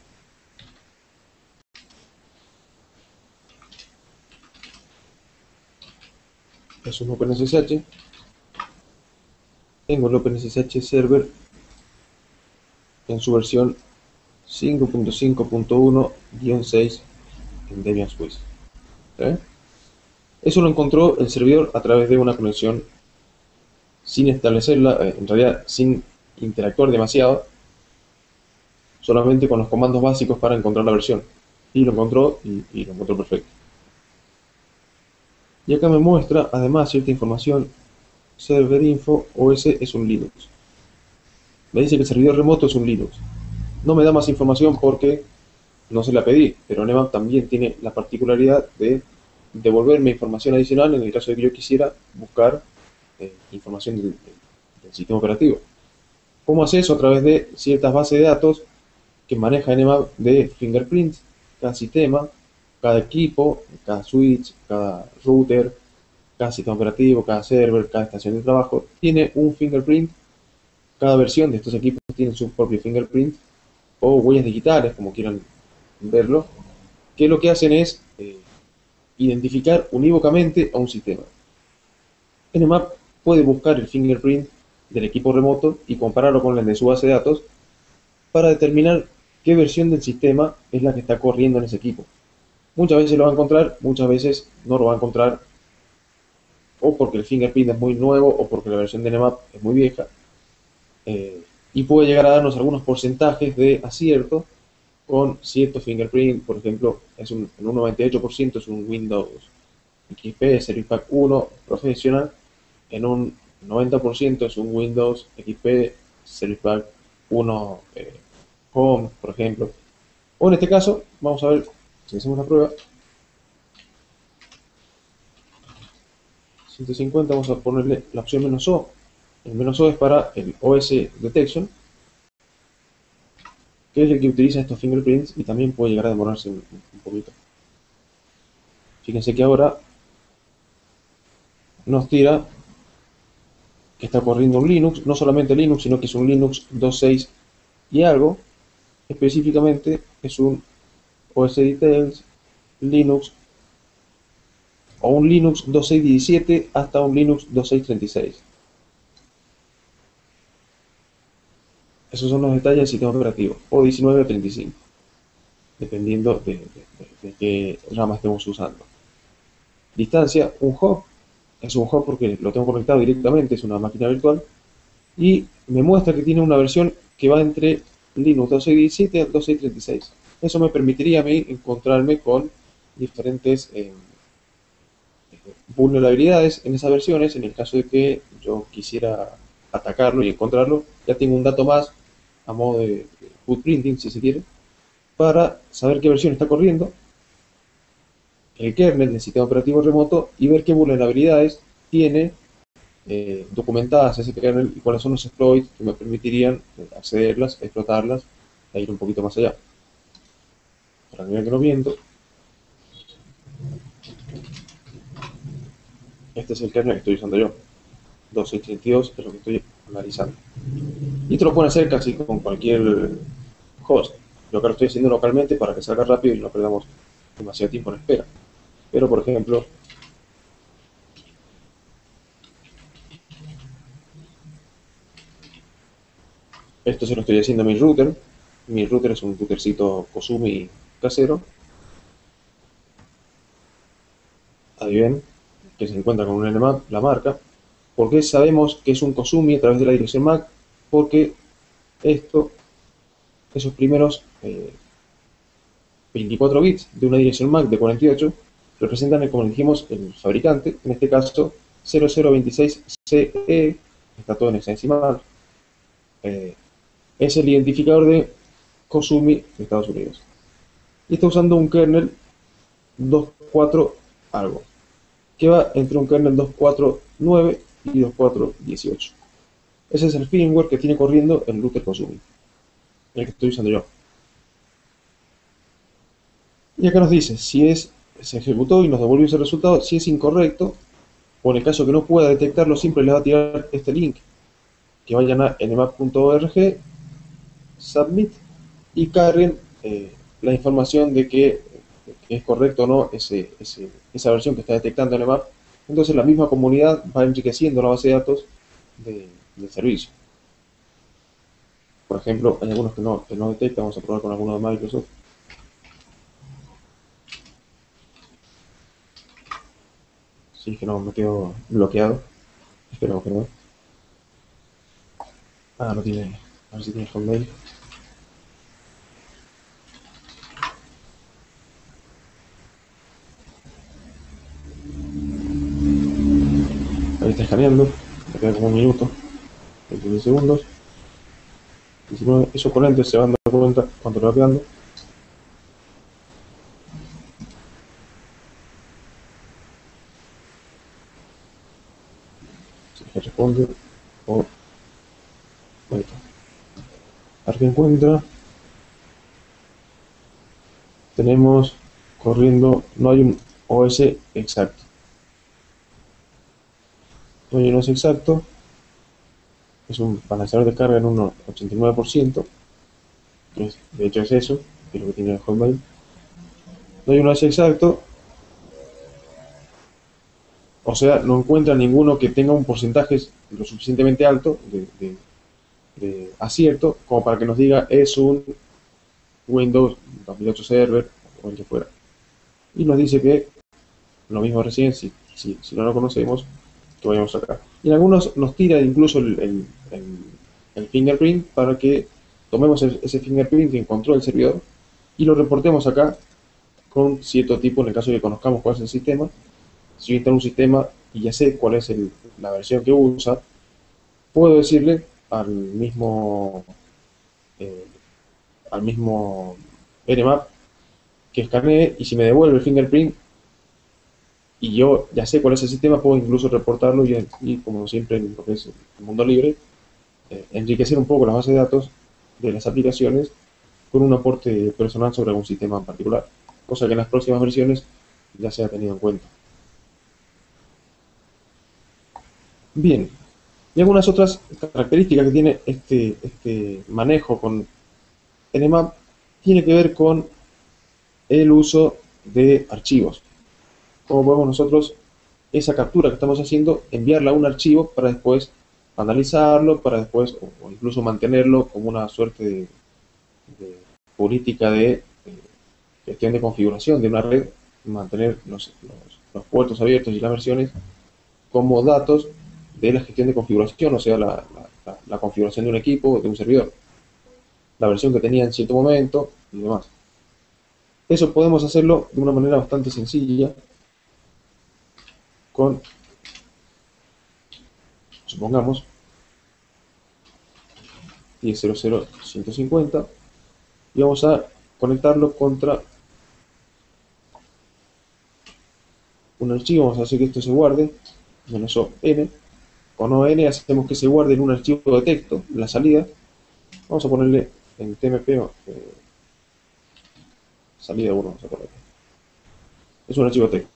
es un OpenSSH. Tengo el OpenSSH server en su versión 5.5.1-6 en Debian Squeeze. Eso lo encontró el servidor a través de una conexión sin establecerla, en realidad sin interactuar demasiado, solamente con los comandos básicos para encontrar la versión. Y lo encontró, y lo encontró perfecto. Y acá me muestra además cierta información. Server info OS es un Linux. Me dice que el servidor remoto es un Linux. No me da más información porque no se la pedí, pero Nmap también tiene la particularidad de devolverme información adicional en el caso de que yo quisiera buscar información del sistema operativo. ¿Cómo hace eso? A través de ciertas bases de datos que maneja Nmap de fingerprints. Cada sistema, cada equipo, cada switch, cada router, cada sistema operativo, cada server, cada estación de trabajo tiene un fingerprint. Cada versión de estos equipos tiene su propio fingerprint o huellas digitales, como quieran verlo, que lo que hacen es identificar unívocamente a un sistema. Nmap puede buscar el fingerprint del equipo remoto y compararlo con el de su base de datos para determinar qué versión del sistema es la que está corriendo en ese equipo. Muchas veces lo va a encontrar, muchas veces no lo va a encontrar, o porque el fingerprint es muy nuevo o porque la versión de Nmap es muy vieja, y puede llegar a darnos algunos porcentajes de acierto con cierto fingerprint. Por ejemplo, en un 98% es un Windows XP Service Pack 1 Professional, en un 90% es un Windows XP Service Pack 1 Home, por ejemplo. O en este caso, vamos a ver si hacemos la prueba. 150, vamos a ponerle la opción "-O". El "-O" es para el OS Detection, que es el que utiliza estos fingerprints y también puede llegar a demorarse un poquito. Fíjense que ahora nos tira que está corriendo un Linux, no solamente Linux, sino que es un Linux 2.6 y algo. Específicamente es un OS Details Linux, o un Linux 2.6.17 hasta un Linux 2.6.36. Esos son los detalles del sistema operativo, o 19 o 35, dependiendo de qué rama estemos usando. Distancia, un hub, es un hub porque lo tengo conectado directamente, es una máquina virtual, y me muestra que tiene una versión que va entre Linux 2.6.17 al 2.6.36. Eso me permitiría a mí encontrarme con diferentes vulnerabilidades en esas versiones. En el caso de que yo quisiera atacarlo y encontrarlo, ya tengo un dato más a modo de footprinting, si se quiere, para saber qué versión está corriendo el kernel del sistema operativo remoto y ver qué vulnerabilidades tiene documentadas ese kernel y cuáles son los exploits que me permitirían accederlas, explotarlas e ir un poquito más allá. Para que vean que no miento, este es el kernel que estoy usando yo. 2.6.32 es lo que estoy analizando. Y esto lo pueden hacer casi con cualquier host. Yo acá lo estoy haciendo localmente para que salga rápido y no perdamos demasiado tiempo en espera. Pero, por ejemplo, Esto se lo estoy haciendo a mi router. Mi router es un routercito Kosumi casero. Ahí ven que se encuentra con un Nmap, la marca. ¿Por qué sabemos que es un Kosumi a través de la dirección MAC? Porque esos primeros 24 bits de una dirección MAC de 48 representan, como dijimos, el fabricante, en este caso 0026CE, está todo en hexadecimal, es el identificador de Kosumi de Estados Unidos. Y está usando un kernel 2.4 algo, que va entre un kernel 2.4.9 y 2.4.18. Ese es el firmware que tiene corriendo el router Kosumi, el que estoy usando yo. Y acá nos dice si se ejecutó y nos devuelve ese resultado. Si es incorrecto, o en el caso que no pueda detectarlo, siempre les va a tirar este link, que vayan a nmap.org, submit, y carguen la información de que es correcto o no esa versión que está detectando Nmap. Entonces la misma comunidad va enriqueciendo la base de datos del servicio. Por ejemplo, hay algunos que no detectan. Vamos a probar con alguno de Microsoft. Si es que no me quedo bloqueado. Esperemos que no. Ah, no tiene. A ver si tiene Hotmail. Ahí está escaneando. Me queda como un minuto. 20 segundos. 19. Esos ponentes se van dando cuenta cuánto le va quedando. Si es que responde. O. Ahí está. A ver qué encuentra. Tenemos corriendo, no hay un OS exacto. No hay un OS exacto. Es un balanceador de carga en un 89%. De hecho es eso, que es lo que tiene el Hotmail. No hay un OS exacto. O sea, no encuentra ninguno que tenga un porcentaje lo suficientemente alto de acierto como para que nos diga es un Windows 2008 Server o el que fuera. Y nos dice que lo mismo recién, si no lo conocemos, que vayamos acá. Y en algunos nos tira incluso el fingerprint para que tomemos ese fingerprint que encontró el servidor y lo reportemos acá con cierto tipo, en el caso de que conozcamos cuál es el sistema. Si yo instalo un sistema y ya sé cuál es la versión que usa, puedo decirle eh, al mismo Nmap que escanee, y si me devuelve el fingerprint y yo ya sé cuál es el sistema, puedo incluso reportarlo y como siempre en lo que es el mundo libre, enriquecer un poco la base de datos de las aplicaciones con un aporte personal sobre algún sistema en particular, cosa que en las próximas versiones ya se ha tenido en cuenta. Bien, y algunas otras características que tiene este manejo con Nmap tiene que ver con el uso de archivos. Cómo podemos nosotros esa captura que estamos haciendo enviarla a un archivo para después analizarlo, para después o incluso mantenerlo como una suerte de política de gestión de configuración de una red, mantener los puertos abiertos y las versiones como datos de la gestión de configuración, o sea, la configuración de un equipo, de un servidor, la versión que tenía en cierto momento y demás. Eso podemos hacerlo de una manera bastante sencilla con, supongamos, 10.0.0.150 y vamos a conectarlo contra un archivo. Vamos a hacer que esto se guarde, -o n, con o n hacemos que se guarde en un archivo de texto la salida. Vamos a ponerle en tmp salida 1, vamos a ponerle. Es un archivo de texto.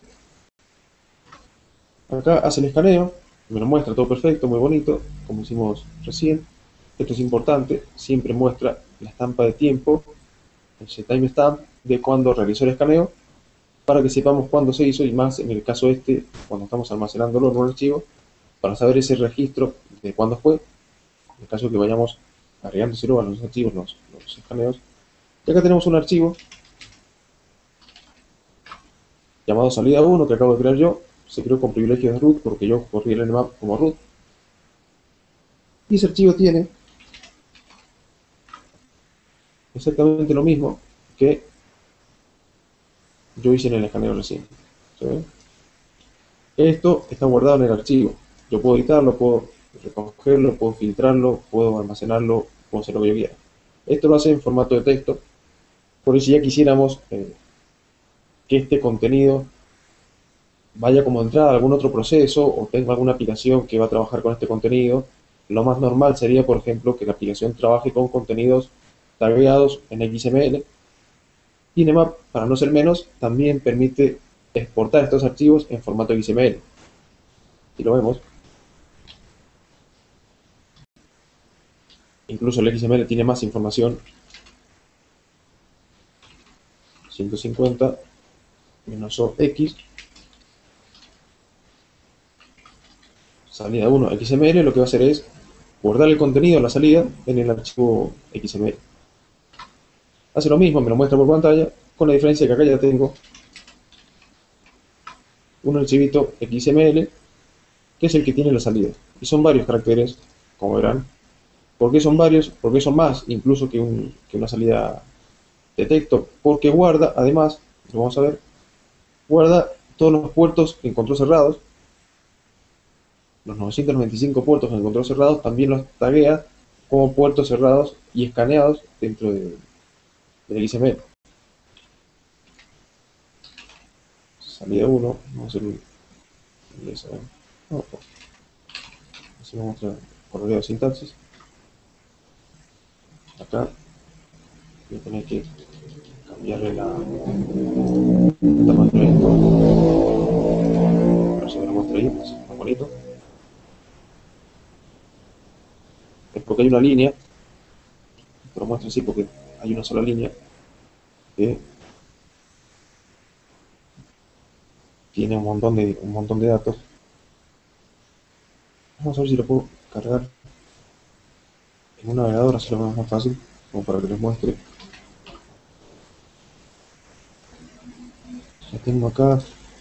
Acá hace el escaneo, me lo muestra todo perfecto, muy bonito, como hicimos recién. Esto es importante, siempre muestra la estampa de tiempo, ese timestamp de cuando realizó el escaneo, para que sepamos cuándo se hizo, y más en el caso cuando estamos almacenándolo en un archivo, para saber ese registro de cuándo fue, en el caso que vayamos agregándoselo a los archivos, los escaneos. Y acá tenemos un archivo llamado salida 1 que acabo de crear yo. Se creó con privilegios de root porque yo corrí el nmap como root. Y ese archivo tiene exactamente lo mismo que yo hice en el escaneo recién. ¿Sí? Esto está guardado en el archivo. Yo puedo editarlo, puedo recogerlo, puedo filtrarlo, puedo almacenarlo, puedo hacer lo que yo quiera. Esto lo hace en formato de texto. Por eso si ya quisiéramos que este contenido vaya como entrada a algún otro proceso o tenga alguna aplicación que va a trabajar con este contenido, lo más normal sería, por ejemplo, que la aplicación trabaje con contenidos tagueados en XML. Y Nmap, para no ser menos, también permite exportar estos archivos en formato XML. Si lo vemos, incluso el XML tiene más información. 150 menos OX, salida 1 XML, lo que va a hacer es guardar el contenido de la salida en el archivo XML. Hace lo mismo, me lo muestra por pantalla, con la diferencia que acá ya tengo un archivito XML, que es el que tiene la salida. Y son varios caracteres, como verán. ¿Por qué son varios? Porque son más, incluso que una salida de texto. Porque guarda, además, lo vamos a ver, guarda todos los puertos que encontró cerrados. Los 995 puertos que encontró cerrados también los taguea como puertos cerrados y escaneados dentro del XML. Salida 1, vamos a hacer un así vamos a mostrar correo de sintaxis. Acá voy a tener que cambiarle el tamaño de esto. A ver si me lo muestra ahí, es más bonito. Es porque hay una línea, te lo muestro así porque hay una sola línea que tiene un montón de datos. Vamos a ver si lo puedo cargar en un navegador, así lo vemos más fácil, como para que les muestre. Ya tengo acá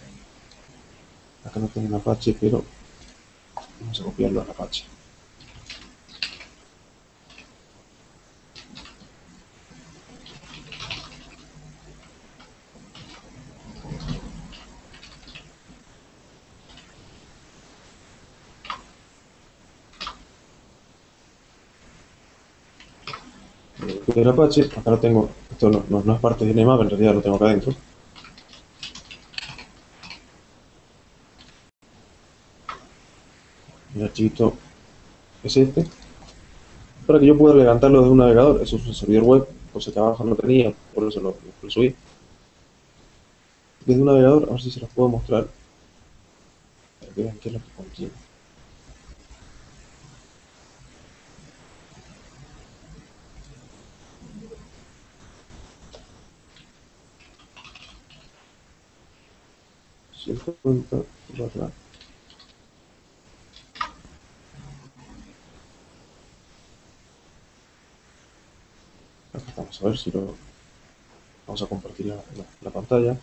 no tengo un Apache, pero vamos a copiarlo al Apache. El Apache, acá lo tengo, esto no es parte de Nmap, en realidad lo tengo acá adentro. El archivito es este. Para que yo pueda levantarlo desde un navegador, eso es un servidor web, cosa que abajo no tenía, por eso lo subí. Desde un navegador, a ver si se los puedo mostrar, para que vean qué es lo que contiene. Acá estamos, a ver si lo vamos a compartir la pantalla.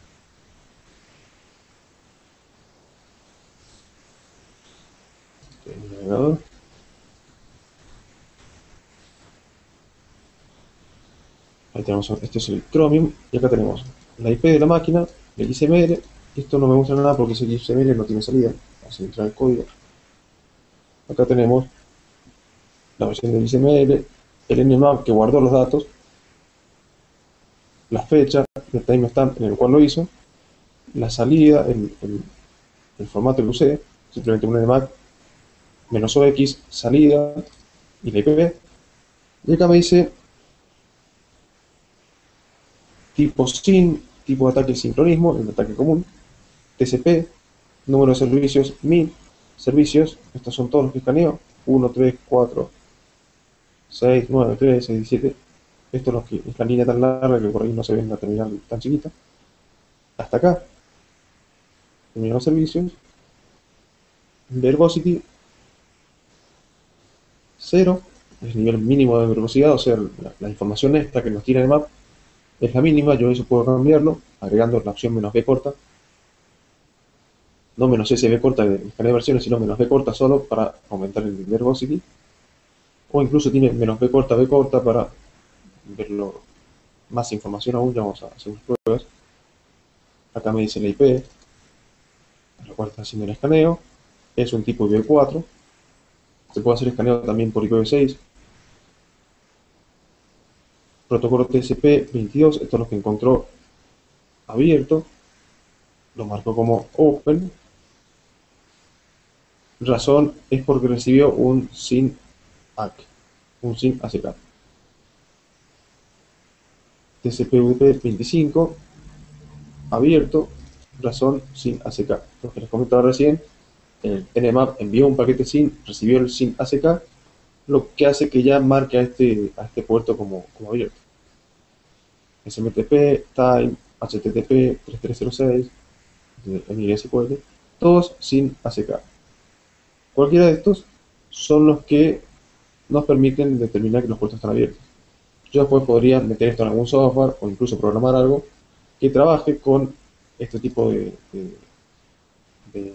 El navegador. Ahí tenemos, este es el Chromium, y acá tenemos la IP de la máquina, el XML. Esto no me muestra nada porque ese XML no tiene salida. Vamos a entrar el código. Acá tenemos la versión del XML, el Nmap que guardó los datos, la fecha, el timestamp en el cual lo hizo, la salida, el formato que usé, simplemente un Nmap menos OX, salida y la IP. Y acá me dice tipo SYN, tipo de ataque sincronismo, el ataque común, TCP, número de servicios 1000, servicios, estos son todos los que escaneo, 1, 3, 4, 6, 9, 13, 17. Esto es la línea tan larga que por ahí no se ve en la terminal tan chiquita. Hasta acá, terminan los servicios. Verbosity 0, es nivel mínimo de verbosidad, o sea, la información extra que nos tira Nmap es la mínima. Yo eso puedo cambiarlo agregando la opción "-b corta", no "-sb corta" de escaneo de versiones, sino "-b corta" solo para aumentar el verbosity, o incluso tiene "-b corta, b corta" para verlo más información aún. Ya vamos a hacer unas pruebas. Acá me dice la IP a la cual está haciendo el escaneo, es un tipo IPv4, se puede hacer escaneo también por IPv6, protocolo TCP/22, esto es lo que encontró abierto, lo marcó como open, razón es porque recibió un SYN ACK, un SYN ACK. TCP/IP25 abierto, razón SYN ACK. Lo que les comentaba recién, el Nmap envió un paquete SYN, recibió el SYN ACK, lo que hace que ya marque a este puerto como abierto. SMTP, Time, HTTP 3306, MySQL, todos sin ACK. Cualquiera de estos son los que nos permiten determinar que los puertos están abiertos. Yo después podría meter esto en algún software o incluso programar algo que trabaje con este tipo de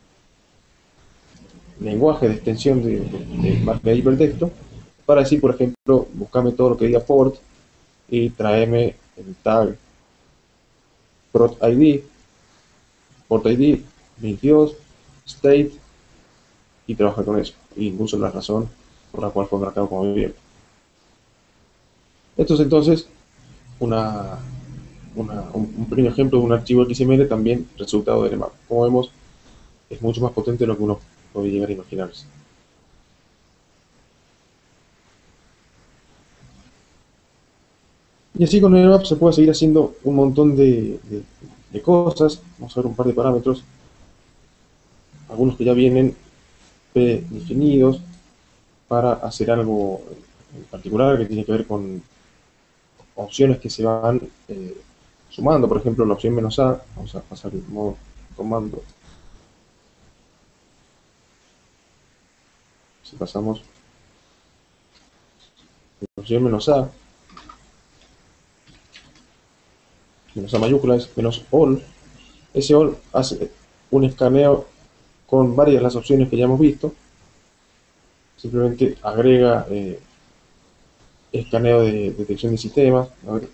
lenguaje de extensión de marca de hipertexto para decir, por ejemplo, buscame todo lo que diga port y tráeme el tag port ID 22, state, y trabajar con eso, e incluso la razón por la cual fue marcado como abierto. Esto es entonces un pequeño ejemplo de un archivo XML también resultado de Nmap. Como vemos, es mucho más potente de lo que uno puede llegar a imaginarse. Y así con Nmap se puede seguir haciendo un montón de cosas. Vamos a ver un par de parámetros, algunos que ya vienen predefinidos para hacer algo en particular que tiene que ver con opciones que se van sumando. Por ejemplo, la opción "-a", vamos a pasar el modo comando. Si pasamos la opción "-a", "-a" mayúscula es "-all", ese all hace un escaneo con varias de las opciones que ya hemos visto. Simplemente agrega escaneo de detección de sistemas, a ver,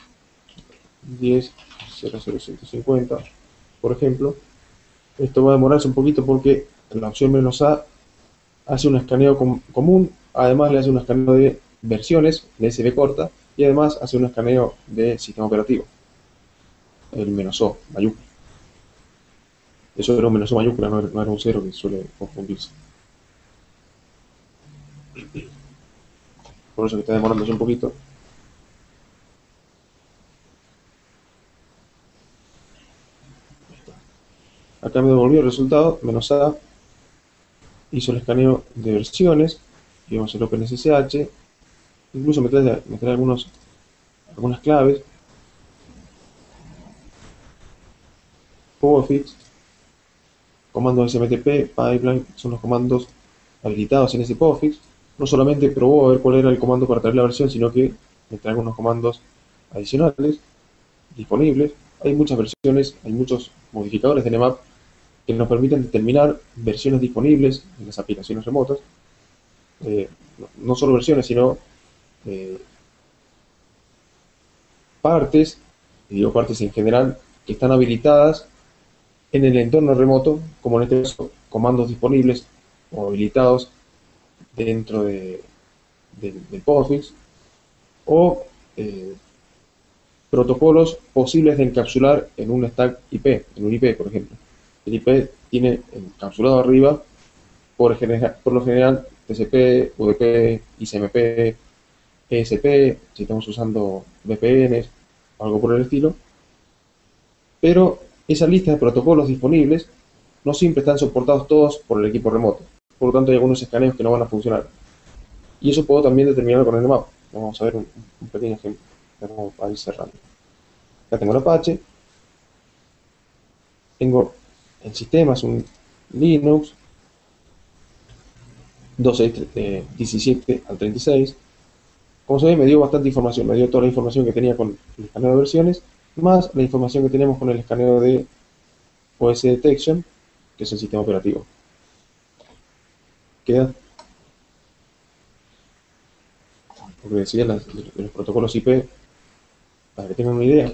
10.00150, por ejemplo. Esto va a demorarse un poquito porque la opción "-a" hace un escaneo común, además le hace un escaneo de versiones, de SB corta, y además hace un escaneo de sistema operativo, el "-o" mayúscula. Eso era un "-o" mayúscula, no era un cero, que suele confundirse. Por eso que está demorándose un poquito. Acá me devolvió el resultado, "-a", hizo el escaneo de versiones, y vamos a hacer OpenSSH, incluso me trae algunas claves, POSIX, comando SMTP, pipeline, son los comandos habilitados en ese POSIX. No solamente probó a ver cuál era el comando para traer la versión, sino que me trae algunos comandos adicionales disponibles. Hay muchas versiones, hay muchos modificadores de Nmap que nos permiten determinar versiones disponibles en las aplicaciones remotas. No solo versiones, sino partes, y digo partes en general, que están habilitadas en el entorno remoto, como en este caso, comandos disponibles o habilitados dentro del POSIX, o protocolos posibles de encapsular en un stack IP, en un IP, por ejemplo. El IP tiene encapsulado arriba, por lo general, TCP, UDP, ICMP, ESP, si estamos usando VPNs o algo por el estilo. Pero esa lista de protocolos disponibles no siempre están soportados todos por el equipo remoto. Por lo tanto, hay algunos escaneos que no van a funcionar. Y eso puedo también determinar con el Nmap. Vamos a ver un pequeño ejemplo. Vamos a ir cerrando. Acá tengo el Apache. Tengo el sistema, es un Linux. 17 al 36. Como se ve, me dio bastante información, me dio toda la información que tenía con el escaneo de versiones, más la información que tenemos con el escaneo de OS Detection, que es el sistema operativo. Queda, porque decía los protocolos IP, para que tengan una idea,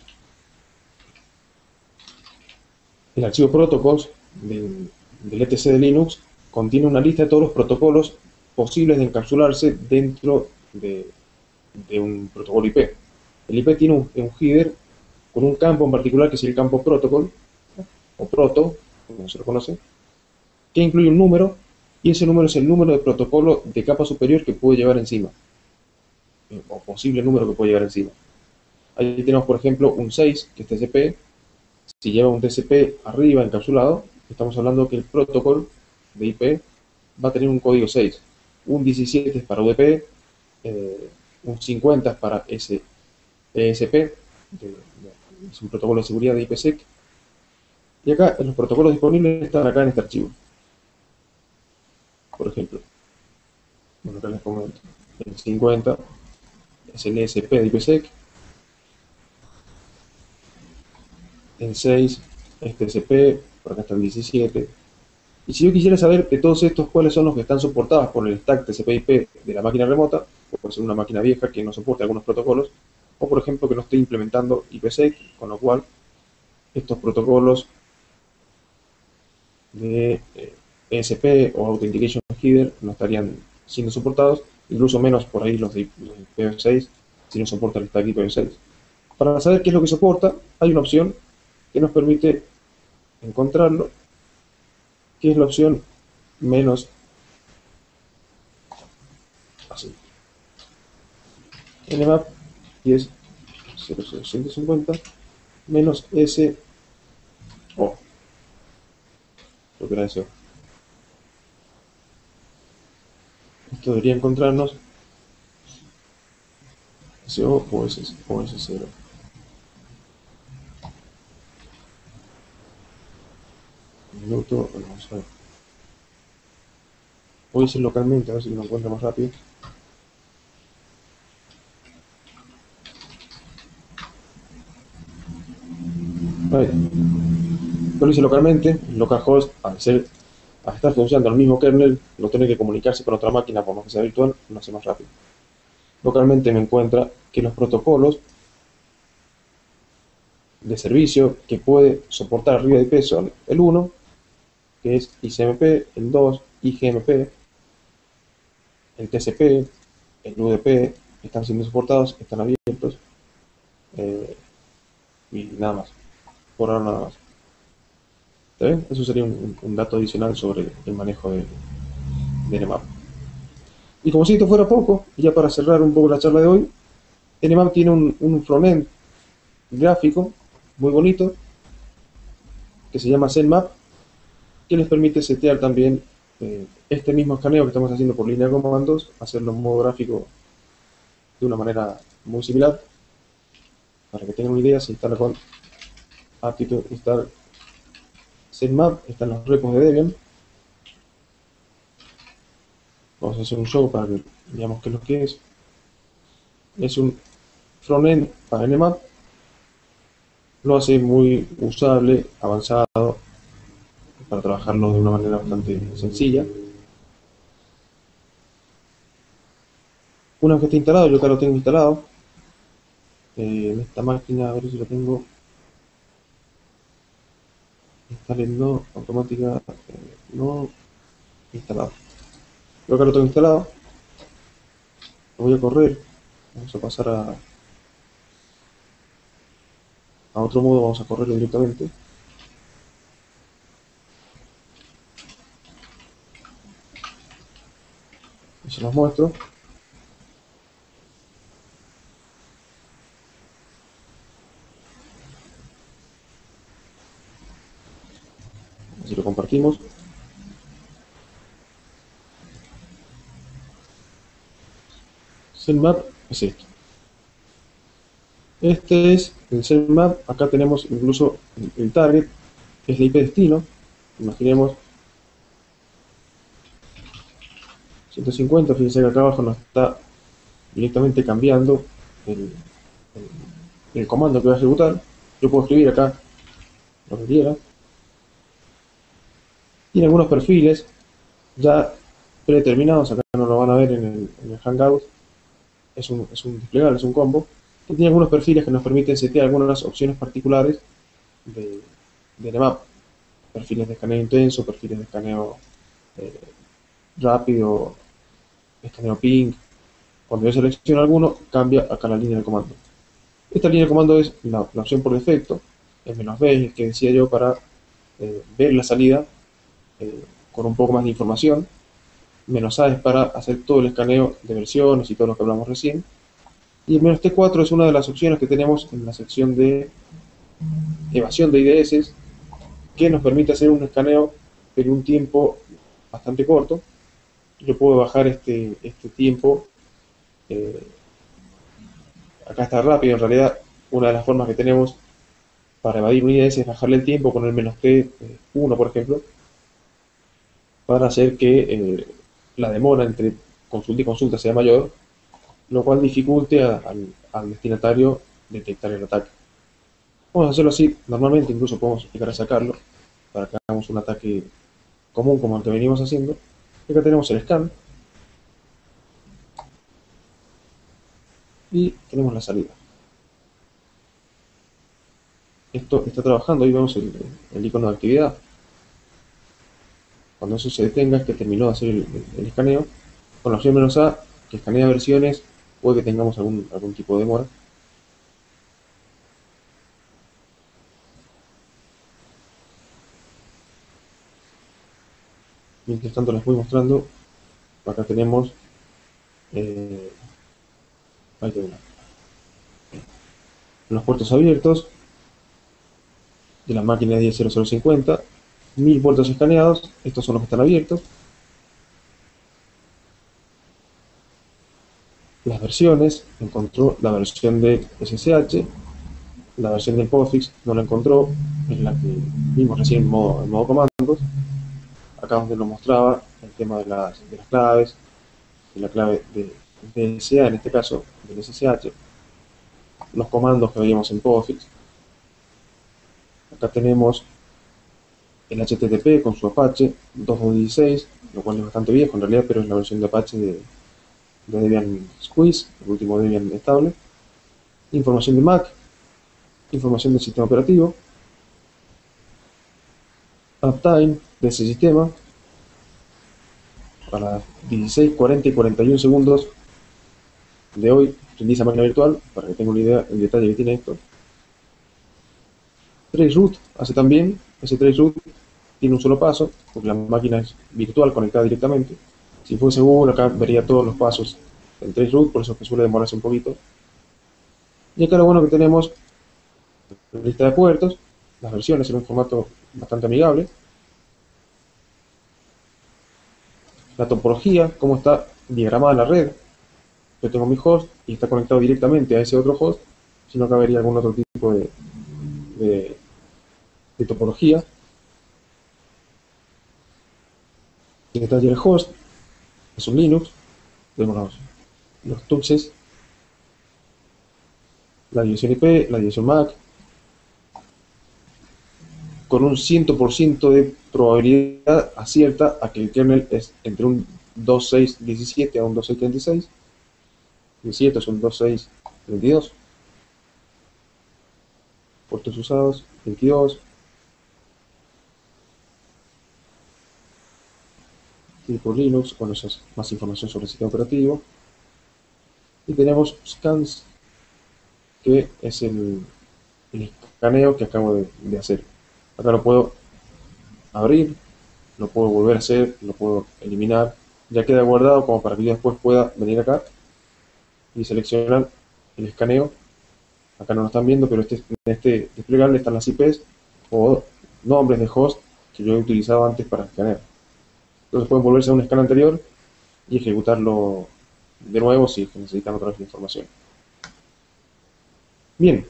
el archivo protocols del ETC de Linux contiene una lista de todos los protocolos posibles de encapsularse dentro de un protocolo IP. El IP tiene un header con un campo en particular que es el campo protocol, o proto, como se lo conoce, que incluye un número, y ese número es el número de protocolo de capa superior que puede llevar encima, o posible número que puede llevar encima. Ahí tenemos, por ejemplo, un 6, que es TCP. Si lleva un TCP arriba encapsulado, estamos hablando que el protocolo de IP va a tener un código 6. Un 17 es para UDP, un 50 es para ESP, es un protocolo de seguridad de IPsec. Y acá los protocolos disponibles están acá en este archivo. Por ejemplo, bueno, acá les comento. El 50 es el ESP de IPsec. El 6 es TCP, por acá está el 17. Y si yo quisiera saber de todos estos cuáles son los que están soportados por el stack TCP/IP de la máquina remota, puede ser una máquina vieja que no soporte algunos protocolos, o por ejemplo que no esté implementando IPsec, con lo cual estos protocolos de ESP o Authentication Header no estarían siendo soportados, incluso menos por ahí los de IPv6, si no soporta el stack IPv6. Para saber qué es lo que soporta, hay una opción que nos permite encontrarlo, que es la opción menos, así, nmap, y es 00150 menos SO, lo que era eso. Esto debería encontrarnos SO o S0. Minuto, bueno, vamos a ver. Voy a decir localmente, a ver si lo encuentro más rápido. Vale. Lo hice localmente, localhost, al estar funcionando el mismo kernel, no tener que comunicarse con otra máquina por más que sea virtual, no hace más rápido. Localmente me encuentra que los protocolos de servicio que puede soportar arriba de IP son el 1, que es ICMP, el 2, IGMP, el TCP, el UDP, están siendo soportados, están abiertos, y nada más, por ahora nada más. ¿Está bien? Eso sería un dato adicional sobre el manejo de Nmap. Y como si esto fuera poco, ya para cerrar un poco la charla de hoy, Nmap tiene un frontend gráfico muy bonito que se llama ZenMap, que les permite setear también este mismo escaneo que estamos haciendo por línea de comandos, hacerlo en modo gráfico de una manera muy similar. Para que tengan una idea, se instala con aptitude install ZenMap, están los repos de Debian. Vamos a hacer un show para que veamos qué es lo que es. Es un frontend para Nmap, lo hace muy usable, avanzado, para trabajarlo de una manera bastante sencilla. Una vez que esté instalado, yo acá lo tengo instalado en esta máquina, a ver si lo tengo instalando automática, no instalado. Yo acá lo tengo instalado, lo voy a correr, vamos a pasar a otro modo, vamos a correrlo directamente. Y se los muestro. Así lo compartimos. ZenMap es esto. Este es el ZenMap. Acá tenemos incluso el target, que es la IP destino. Imaginemos 150, fíjense que acá abajo nos está directamente cambiando el, el comando que va a ejecutar. Yo puedo escribir acá lo que quiera. Tiene algunos perfiles ya predeterminados, acá no lo van a ver en el Hangout, es un desplegable, es un combo, que tiene algunos perfiles que nos permiten setear algunas opciones particulares de, de Nmap, perfiles de escaneo intenso, perfiles de escaneo eh, rápido, escaneo ping. Cuando yo selecciono alguno, cambia acá la línea de comando. Esta línea de comando es la opción por defecto, el "-b", el que decía yo, para ver la salida con un poco más de información. "-a" es para hacer todo el escaneo de versiones y todo lo que hablamos recién. Y el "-t4" es una de las opciones que tenemos en la sección de evasión de IDS, que nos permite hacer un escaneo en un tiempo bastante corto. Yo puedo bajar este tiempo. eh, Acá está rápido, en realidad una de las formas que tenemos para evadir un IDS es bajarle el tiempo con el "-t1", por ejemplo, para hacer que la demora entre consulta y consulta sea mayor, lo cual dificulte al destinatario detectar el ataque. Vamos a hacerlo así, normalmente incluso podemos llegar a sacarlo para que hagamos un ataque común como el que venimos haciendo. Y acá tenemos el scan y tenemos la salida. Esto está trabajando, ahí vemos el icono de actividad. Cuando eso se detenga es que terminó de hacer el escaneo. Con la opción "-a", que escanea versiones, puede que tengamos algún tipo de demora. Mientras tanto les voy mostrando, acá tenemos eh, ahí tenemos los puertos abiertos de la máquina 10.0050, 1000 puertos escaneados, estos son los que están abiertos. Las versiones, encontró la versión de SSH, la versión del POSIX no la encontró, es la que vimos recién en modo comandos, acá donde nos mostraba el tema de las claves, de la clave de DSA, en este caso del SSH, los comandos que veíamos en POSIX. Acá tenemos el HTTP con su Apache 2.16, lo cual es bastante viejo en realidad, pero es la versión de Apache de Debian Squeeze, el último Debian estable. Información de Mac, información del sistema operativo, uptime de ese sistema, para 16, 40 y 41 segundos de hoy, prendí esa máquina virtual, para que tengan una idea del detalle que tiene esto. Traceroute hace también, ese traceroute tiene un solo paso, porque la máquina es virtual conectada directamente. Si fuese Google, acá vería todos los pasos del traceroute, por eso es que suele demorarse un poquito. Y acá lo bueno que tenemos la lista de puertos, las versiones en un formato bastante amigable, la topología, cómo está diagramada la red. Yo tengo mi host y está conectado directamente a ese otro host, si no acá vería algún otro tipo de, de topología. En detalle el host, es un Linux, vemos los tuxes, la dirección IP, la dirección MAC, con un 100% de probabilidad acierta a que el kernel es entre un 2.6.17 a un 2.6.36. 17 es un 2.6.32. Puertos usados, 22. Tipo Linux, bueno, eso es más información sobre el sistema operativo. Y tenemos scans, que es el escaneo que acabo de hacer. Acá lo puedo abrir, lo puedo volver a hacer, lo puedo eliminar. Ya queda guardado como para que yo después pueda venir acá y seleccionar el escaneo. Acá no lo están viendo, pero en este desplegable están las IPs o nombres de host que yo he utilizado antes para escanear. Entonces pueden volverse a un scan anterior y ejecutarlo de nuevo si necesitan otra vez la información. Bien,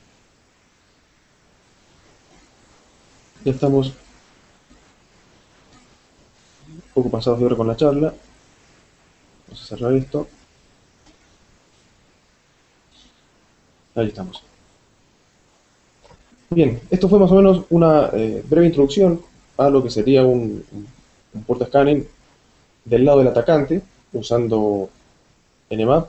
ya estamos un poco pasados de hora con la charla. Vamos a cerrar esto. Ahí estamos. Bien, esto fue más o menos una breve introducción a lo que sería un puerto scanning del lado del atacante, usando Nmap.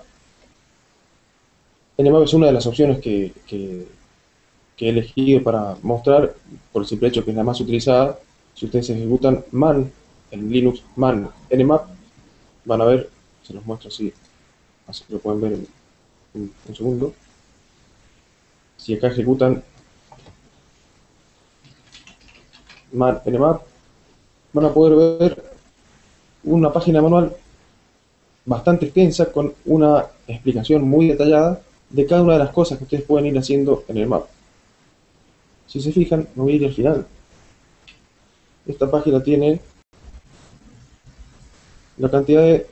Nmap es una de las opciones que he elegido para mostrar, por el simple hecho que es la más utilizada. Si ustedes ejecutan man en Linux, man Nmap, van a ver, se los muestro así lo pueden ver en un segundo. Si acá ejecutan man Nmap, van a poder ver una página manual bastante extensa con una explicación muy detallada de cada una de las cosas que ustedes pueden ir haciendo en el mapa. Si se fijan, me voy a ir al final. Esta página tiene la cantidad de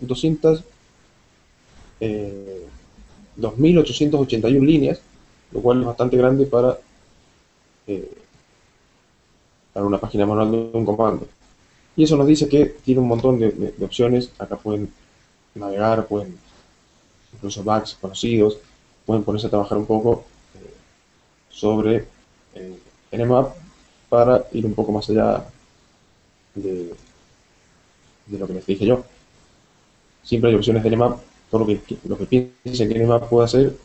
2.881 líneas, lo cual es bastante grande eh, para una página manual de un comando. Y eso nos dice que tiene un montón de opciones. Acá pueden navegar, pueden incluso bugs conocidos, pueden ponerse a trabajar un poco sobre Nmap para ir un poco más allá de, de lo que les dije yo. Siempre hay opciones de Nmap, todo lo que piensen que Nmap puede hacer,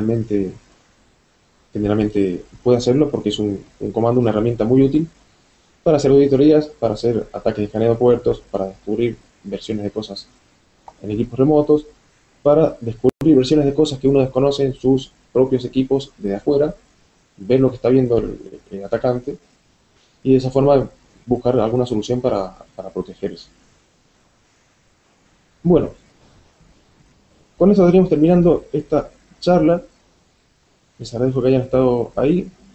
generalmente puede hacerlo porque es un comando, una herramienta muy útil para hacer auditorías, para hacer ataques de escaneo de puertos, para descubrir versiones de cosas en equipos remotos, para descubrir versiones de cosas que uno desconoce en sus propios equipos desde afuera, ver lo que está viendo el atacante y de esa forma buscar alguna solución para protegerse. Bueno, con eso estaríamos terminando esta charla. Les agradezco que hayan estado ahí.